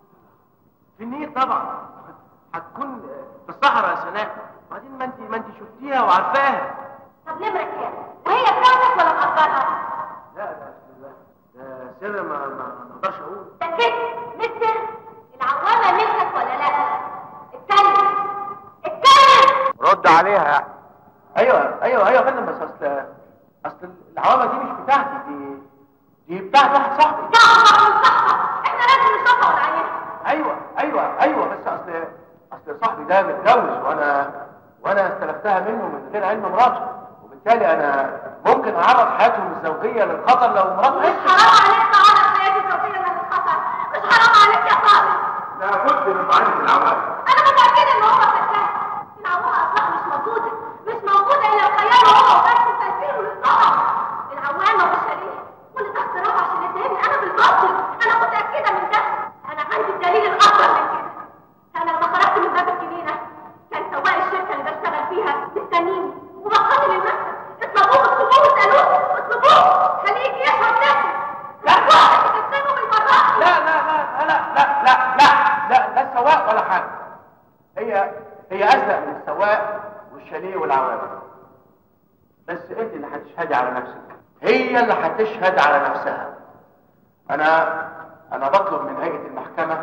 S8: في النيل طبعا، هتكون في الصحراء يا سناء، وبعدين ما انت ما انت شفتيها وعارفاها.
S4: طب نمرة كام؟ وهي بتاعتك ولا مأجرها؟
S8: لا ده ده سر ما ما اقدرش اقول.
S4: ده كده متر العوامه ملكك ولا لا؟ اتكلم اتكلم.
S8: رد عليها. ايوه ايوه ايوه يا فندم، بس اصل اصل العوامه دي مش بتاعتي، دي دي بتاعت واحد صاحبي.
S4: صاحبك صاحبك، احنا لازم نصفق ونعينها.
S8: ايوه ايوه ايوه بس اصل اصل صاحبي ده متجوز، وانا وانا استلفتها منه من غير علم مراته، وبالتالي انا ممكن اعرض حياتهم الزوجيه للخطر لو مراته عشت.
S4: مش حرام عليك تعرض حياتي الزوجيه للخطر، مش حرام عليك يا طارق.
S5: لابد من معرفه العوامل.
S4: انا متاكده ان هو فكاك. العوامه اصلا مش موجوده، مش موجوده الا الخيال هو وبس التسبيح والطبع. العوامه والشريحه كل ده اختراع عشان يتهمني انا بالباطل، انا متاكده من ده. انا عندي الدليل الاكبر من كده. انا لما خرجت من باب الجنينه كان سواق الشركه اللي بشتغل فيها مستنيني وبقاتل المكتب. اطلبوه اطلبوه واسالوه اطلبوه خليه يجي يشرب نفسه. لا تكتبوا بالمرات.
S8: لا لا لا لا لا لا لا لا لا السواق ولا حاجه. هي هي ازرق من السواق والشاليه والعوامل. بس انت اللي هتشهدي على نفسك، هي اللي هتشهد على نفسها. انا انا بطلب من هيئه المحكمه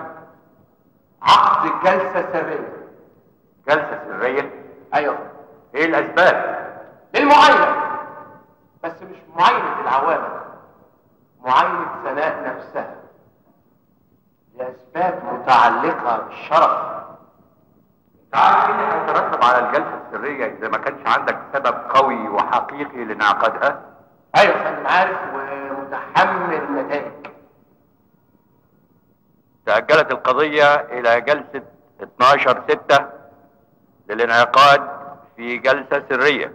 S8: عقد جلسه سريه.
S18: جلسه سريه؟
S8: ايوه.
S18: ايه الاسباب؟
S8: للمعاينه، بس مش معاينه العوامل، معاينه سناء نفسها لاسباب متعلقه بالشرف.
S18: انت عارف ايه اللي هيترتب على الجلسه السريه اذا ما كانش عندك سبب قوي وحقيقي لانعقادها؟
S8: ايوه يا فندم عارف ومتحمل النتائج.
S18: تأجلت القضية إلى جلسة اتناشر ستة للانعقاد في جلسة سرية.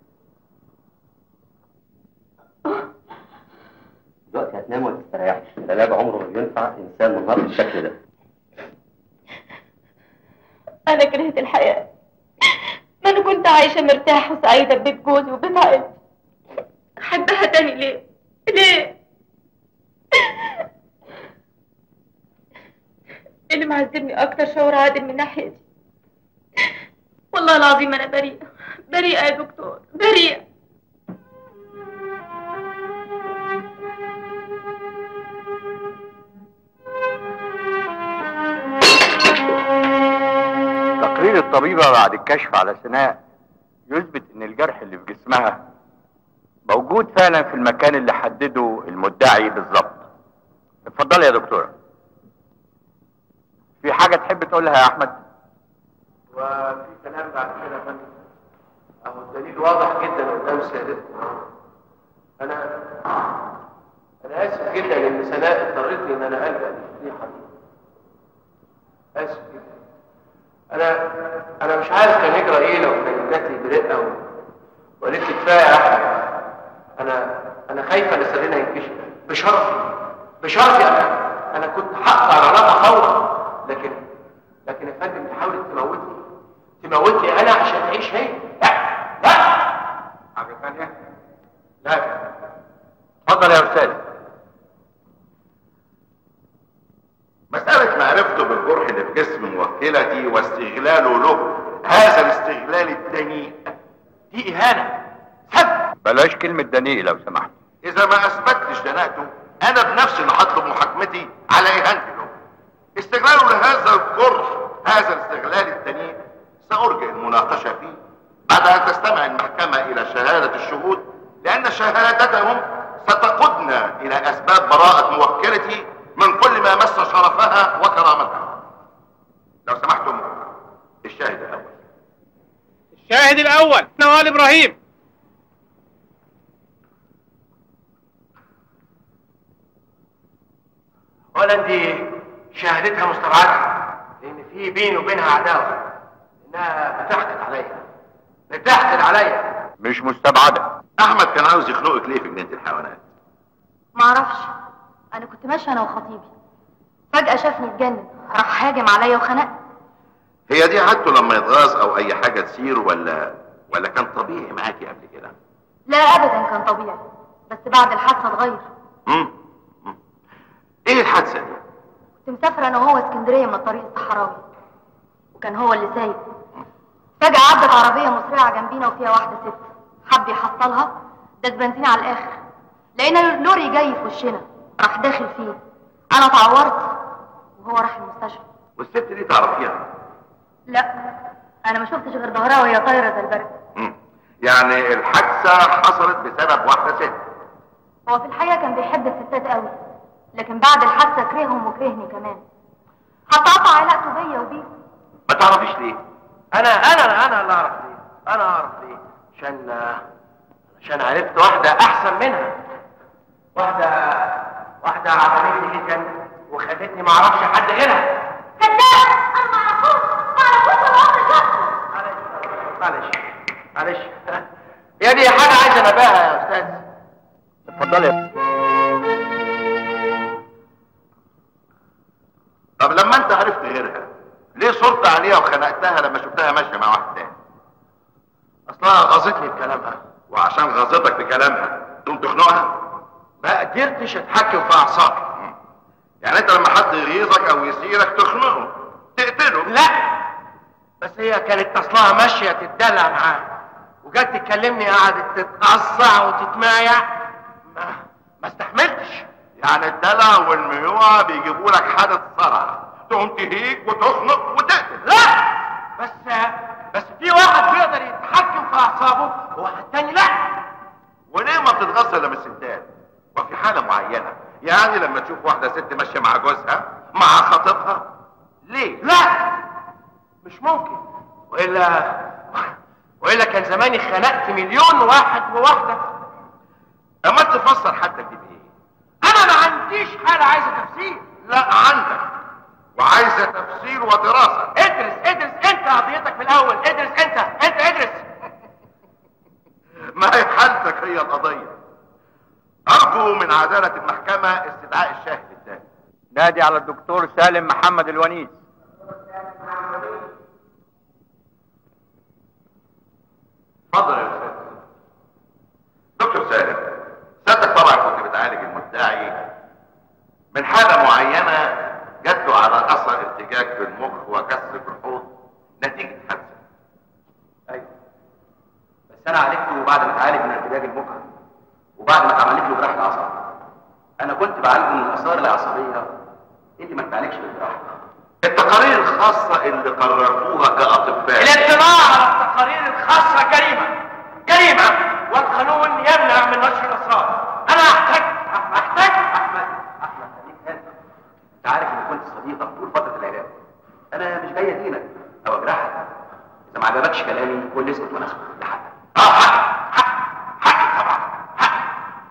S12: دلوقتي هتنام وتستريح. العلاج عمره ما بينفع انسان منهار بالشكل ده.
S9: انا كرهت الحياه، ما انا كنت عايشه مرتاحه وسعيده ببيت جوزي وبيت عائلتي. احبها تاني ليه؟ ليه؟ اللي معذبني اكتر شعور عادل من ناحيتي. والله العظيم انا بريئه بريئه يا دكتور، بريئه.
S6: تقرير الطبيبة بعد الكشف على سناء يثبت ان الجرح اللي في جسمها موجود فعلا في المكان اللي حدده المدعي بالظبط. اتفضلي يا دكتورة. في حاجة تحب تقولها يا احمد؟
S8: وفي كلام بعد كده يا فندم. اهو الدليل واضح جدا قدام سيادتكم. انا انا اسف جدا ان سناء اضطرتني ان انا الجا للفضيحه دي. اسف جدا. انا انا مش عارف كان يجرى ايه لو كلمتني برقه و... وقالت لي كفايه يا احمد. انا انا خايفه ان سرنا ينكشف. بشرفي بشرفي انا انا كنت حقق على رقم فورا، لكن لكن يا فندم تحاول تموتني تموتني انا عشان تعيش هي. لا لا
S18: حاجة ثانية؟
S8: لا.
S18: اتفضل يا استاذ.
S5: مسألة معرفته بالجرح اللي في جسم موكلتي واستغلاله له هذا الاستغلال الدنيء
S8: دي إهانة.
S6: بلاش كلمة دنيء لو سمحت.
S5: إذا ما أثبتش دناءته أنا بنفسي اللي هطلب محاكمتي على إهانتي له. استغلاله لهذا الجرح هذا الاستغلال الدنيء سأرجئ المناقشة فيه بعد أن تستمع المحكمة إلى شهادة الشهود، لأن شهادتهم ستقودنا الى اسباب براءة موكلتي من كل ما مس شرفها وكرامتها. لو سمحتم الشاهد الاول.
S8: الشاهد الاول نوال ابراهيم.
S19: اولا دي شهادتها مستبعده لان في بيني وبينها عداوه، انها بتحقد عليا بتحقد عليا.
S18: مش مستبعده.
S5: احمد كان عاوز يخنقك ليه في جنينه الحيوانات؟
S9: معرفش، انا كنت ماشيه انا وخطيبي، فجاه شافني اتجنن راح هاجم عليا وخنقني.
S5: هي دي عادته لما يتغاظ او اي حاجه تصير ولا ولا كان طبيعي معاكي قبل كده؟
S9: لا ابدا كان طبيعي، بس بعد الحادثه اتغير.
S5: امم ايه الحادثه دي؟
S9: كنت مسافره انا وهو اسكندريه من الطريق الصحراوي، وكان هو اللي سايق. فجاه عدت عربيه مسرعه جنبينا وفيها واحده ست، حب يحصلها داس بنزين على الاخر، لقينا لوري جاي في وشنا راح داخل فيه. انا اتعورت وهو راح المستشفى.
S5: والست دي تعرفيها؟
S9: لا انا ما شفتش غير ظهرها وهي طايره زي البرد.
S5: امم يعني الحادثه حصلت بسبب واحده ست.
S9: هو في الحقيقه كان بيحب الستات قوي، لكن بعد الحادثه كرههم وكرهني كمان، حتى قطع علاقته بيا وبيه.
S5: ما تعرفيش ليه؟
S19: انا انا انا اللي اعرف ليه. انا اعرف ليه عشان عشان عرفت واحده احسن منها. واحده واحده عجبتني جدا وخدتني ما اعرفش حد غيرها.
S9: كذاب، انا ما اعرفوش ما اعرفوش ولا عمري شفته.
S19: معلش معلش هي دي حاجه عايزه انبهها يا استاذ.
S18: اتفضلي يا
S5: طب لما انت عرفت غيرها ليه صرت عليها وخنقتها لما شفتها ماشيه مع واحد تاني؟
S19: اصلها غاظتني بكلامها.
S5: وعشان غاظتك بكلامها تقوم تخنقها؟
S19: ما قدرتش اتحكم في اعصابي.
S5: يعني انت لما حد يغيظك او يثيرك تخنقه تقتله؟
S19: لا بس هي كانت اصلها ماشيه تتدلع معاه وجت تكلمني قعدت تتقصع وتتمايع ما, ما استحملتش.
S5: يعني الدلع والميوعه بيجيبوا لك حاله صرع تقوم تهيج وتخنق وتقتل.
S19: لا بس بس في واحد بيقدر يتحكم في اعصابه وواحد تاني لا.
S5: وليه ما بتتغص الا من الستات؟ وفي حاله معينه، يعني لما تشوف واحده ست ماشيه مع جوزها مع خطيبها ليه؟
S19: لا مش ممكن، والا والا كان زماني خنقت مليون واحد وواحده.
S5: اما تفسر حالتك دي بايه؟
S19: انا ما عنديش حاله عايزه تفسير.
S5: لا عندك، وعايزه تفسير ودراسه.
S19: ادرس ادرس انت قضيتك في الاول. ادرس انت انت ادرس.
S5: ما هي حالتك هي القضيه. ارجو من عداله المحكمه استدعاء الشاهد الثاني.
S6: نادي على الدكتور سالم محمد الونيس.
S5: اتفضل يا استاذ. دكتور سالم، سيادتك طبعا كنت بتعالج المدعي من حاله معينه جات له على اثر ارتجاج في المخ وكسر في الحوض نتيجه حادثه.
S19: ايوه بس انا عالجته بعد ما اتعالج من ارتجاج المخ وبعد ما اتعملت له جراحه اعصاب. انا كنت بعالجه من الاثار العصبيه اللي ما اتعالجش بالجراحه.
S5: التقارير الخاصه اللي قررتوها كاطباء.
S19: الاطلاع على التقارير الخاصه جريمه جريمه والقانون يمنع من نشر الاسرار. انا احتاج احتاج احمد احمد خليك هادي. انت عارف اني كنت صديقك طول فتره العلاج. انا مش جاي ادينك او اجرحك. اذا ما عجبكش كلامي قول لي اسكت وانا اسكت. ده حقك. اه حقك حقك حقك طبعا حقك.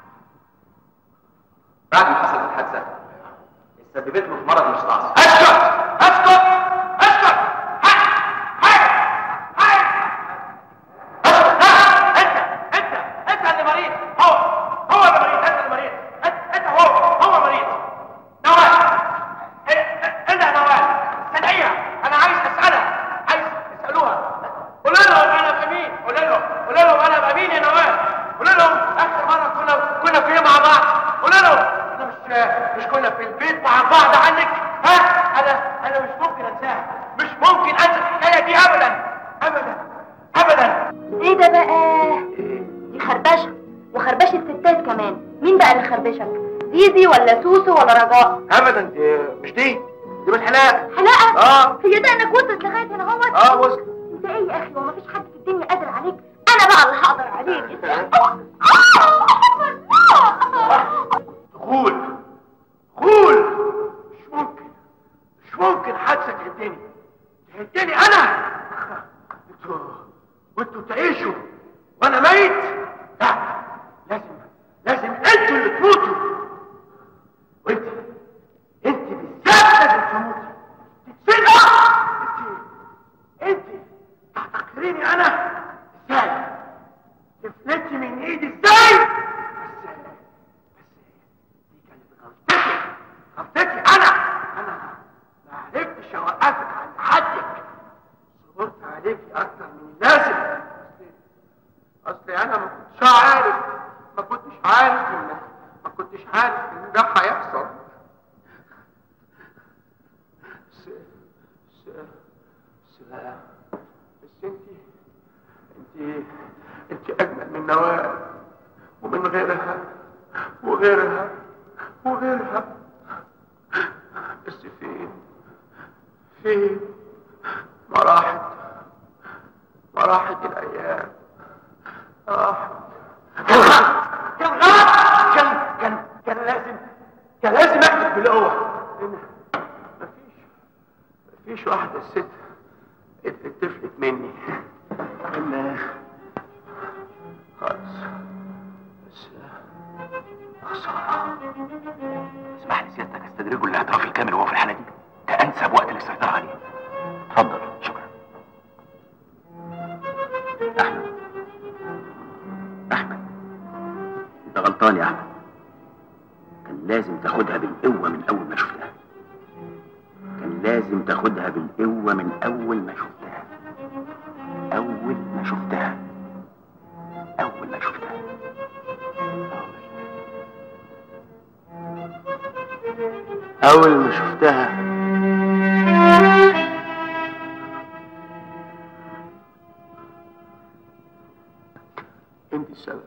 S19: بعد ما حصلت الحادثه سببت له في مرض مستعصي. اسكت اسكت اسكت. حقك حقك حقك. اسكت. لا انت انت انت اللي مريض. هو هو اللي مريض. انت اللي مريض. انت انت هو هو مريض. نوال انت يا نوال استدعيها. انا عايز اسالها. عايز اسالوها. قول لهم انا بامين. قول لهم قول لهم انا بامين يا نوال. قول لهم اخر مره كنا كنا فين مع بعض. قول لهم احنا مش مش كنا في البيت مع بعض عنك. ها انا انا مش ممكن انساها. مش ممكن انسى الحكايه دي ابدا ابدا ابدا.
S9: ايه ده بقى؟ دي خربشه وخربشه ستات كمان. مين بقى اللي خربشك؟ زيزي ولا سوسو ولا رجاء؟
S19: ابدا دي مش دي دي من حلاقه.
S9: حلاقه؟
S19: اه
S9: هي ده انك وصلت لغايه هنا اهوت؟
S19: اه وصلت.
S9: انت ايه يا اخي ومفيش حد في الدنيا قادر عليك. انا بقى اللي هقدر عليك.
S8: عارف ان ما كنتش عارف ان ده هيحصل. بس بس بس بقى بس انت انت انت اجمل من نوال ومن غيرها وغيرها وغيرها. بس فين فين ما راحت ما راحت الايام راحت. كان كان غلط كان كان كان لازم كان لازم اكتب بالقوه. مفيش مفيش واحده ست اتفلت مني ان خالص. بس خساره.
S12: اسمح لي سيادتك استدرجه الاعتراف الكامل وهو في الحاله دي، ده انسب وقت للسيطره عليه. اتفضل. شكرا. احمد احمد انت غلطان يا احمد، كان لازم تاخدها بالقوه من اول ما شفتها. كان لازم تاخدها بالقوه من اول ما شفتها. اول ما شفتها اول ما شفتها
S1: اول ما شفتها
S8: انت السبب.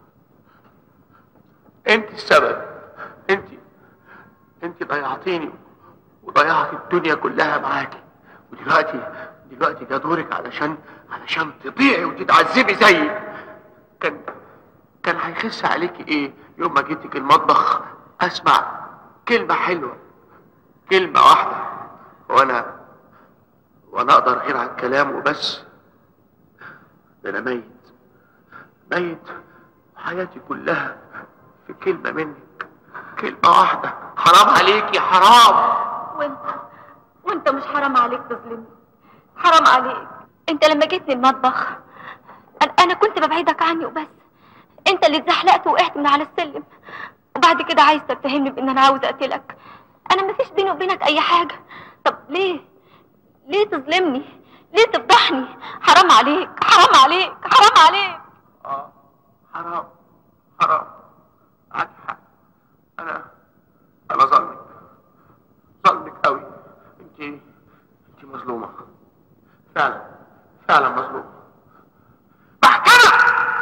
S8: انت السبب. انت انت ضيعتيني وضيعت الدنيا كلها معاكي، ودلوقتي دلوقتي ده دورك علشان علشان تضيعي وتتعذبي زيي. كان كان هيخس عليكي ايه يوم ما جيتك المطبخ اسمع كلمة حلوة، كلمة واحدة، وانا وانا اقدر غير على الكلام وبس؟ ده انا ميت ميت وحياتي كلها في كلمة منك، كلمة واحدة. حرام عليكي حرام.
S9: وانت وانت مش حرام عليك تظلمني؟ حرام عليك. انت لما جيتني المطبخ انا, أنا كنت ببعدك عني وبس. انت اللي اتزحلقت وقعت من على السلم، وبعد كده عايز تتهمني بان انا عاوز اقتلك. انا مفيش بيني وبينك اي حاجة. طب ليه ليه تظلمني؟ ليه تفضحني؟ حرام عليك حرام عليك حرام عليك.
S8: اه حرام حرام. معاك حق. انا انا ظلمك ظلمك قوي. انت انت مظلومة فعلا فعلا مظلومة. محكمة.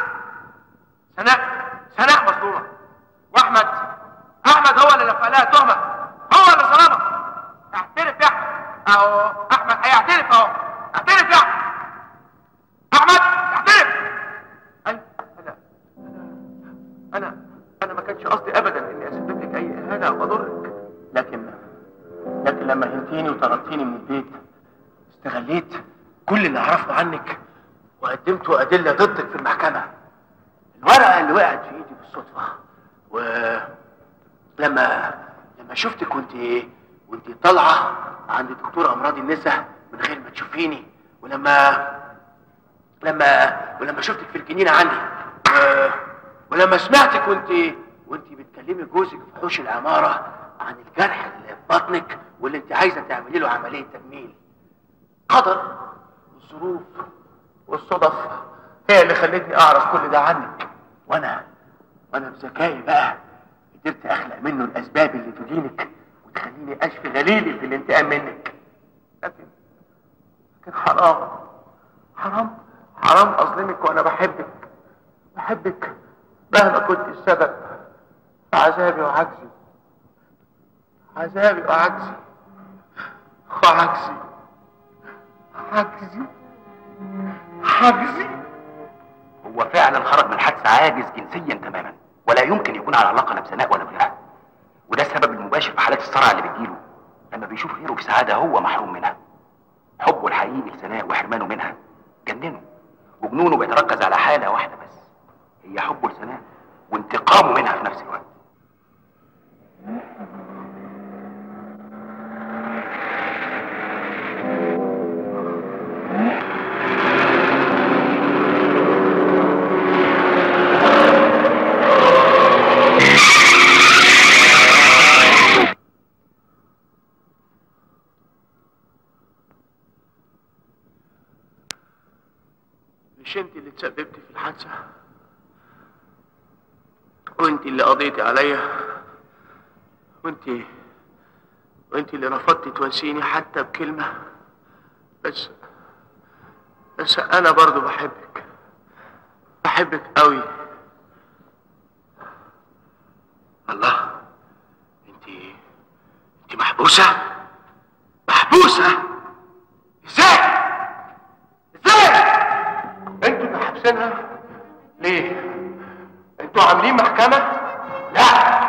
S8: سناء سناء مظلومة، واحمد احمد هو اللي لفق لها تهمة، هو اللي ظلمها. اعترف يا احمد. اهو احمد هيعترف اهو. اعترف يا احمد. احمد اعترف. انا انا انا انا ما كانش قصدي ابدا اني اسبب لك اي اهانة او اضرك، لكن لكن لما هنتيني وطردتيني من البيت استغليت كل اللي اعرفه عنك وقدمت ادله ضدك في المحكمه. الورقه اللي وقعت في ايدي بالصدفه، ولما لما شفتك وانت وانت طالعه عند دكتور امراض النساء من غير ما تشوفيني، ولما لما ولما شفتك في الجنينه عندي، و... ولما سمعتك وانت وانت بتكلمي جوزك في حوش العماره عن الجرح اللي في بطنك واللي انت عايزه تعملي له عمليه تجميل. قدر والظروف والصدف هي اللي خلتني اعرف كل ده عنك، وانا وانا بذكائي بقى قدرت اخلق منه الاسباب اللي تدينك وتخليني اشفي غليلي في الانتقام منك. لكن لكن حرام حرام حرام اظلمك وانا بحبك بحبك مهما كنت السبب في عذابي وعجزي عذابي وعجزي وعجزي عجزي عجزي.
S12: هو فعلا خرج من الحادثه عاجز جنسيا تماما، ولا يمكن يكون على علاقه لا بسناء ولا بغيرها. وده السبب المباشر في حالات الصرع اللي بتجيله لما بيشوف غيره في سعاده هو محروم منها. حبه الحقيقي لسناء وحرمانه منها جننه، وجنونه بيتركز على حاله واحده بس، هي حبه لسناء وانتقامه منها في نفس الوقت.
S8: مش انت اللي تسببتي في الحادثه؟
S1: وانت اللي قضيتي عليا، وانت وانت اللي رفضتي تواسيني حتى بكلمة. بس بس انا برضو بحبك، بحبك قوي. الله، انت انت محبوسة محبوسة ازاي؟ ازاي؟ انتوا اللي حابسينها ليه؟ انتوا عاملين محكمة؟ لا،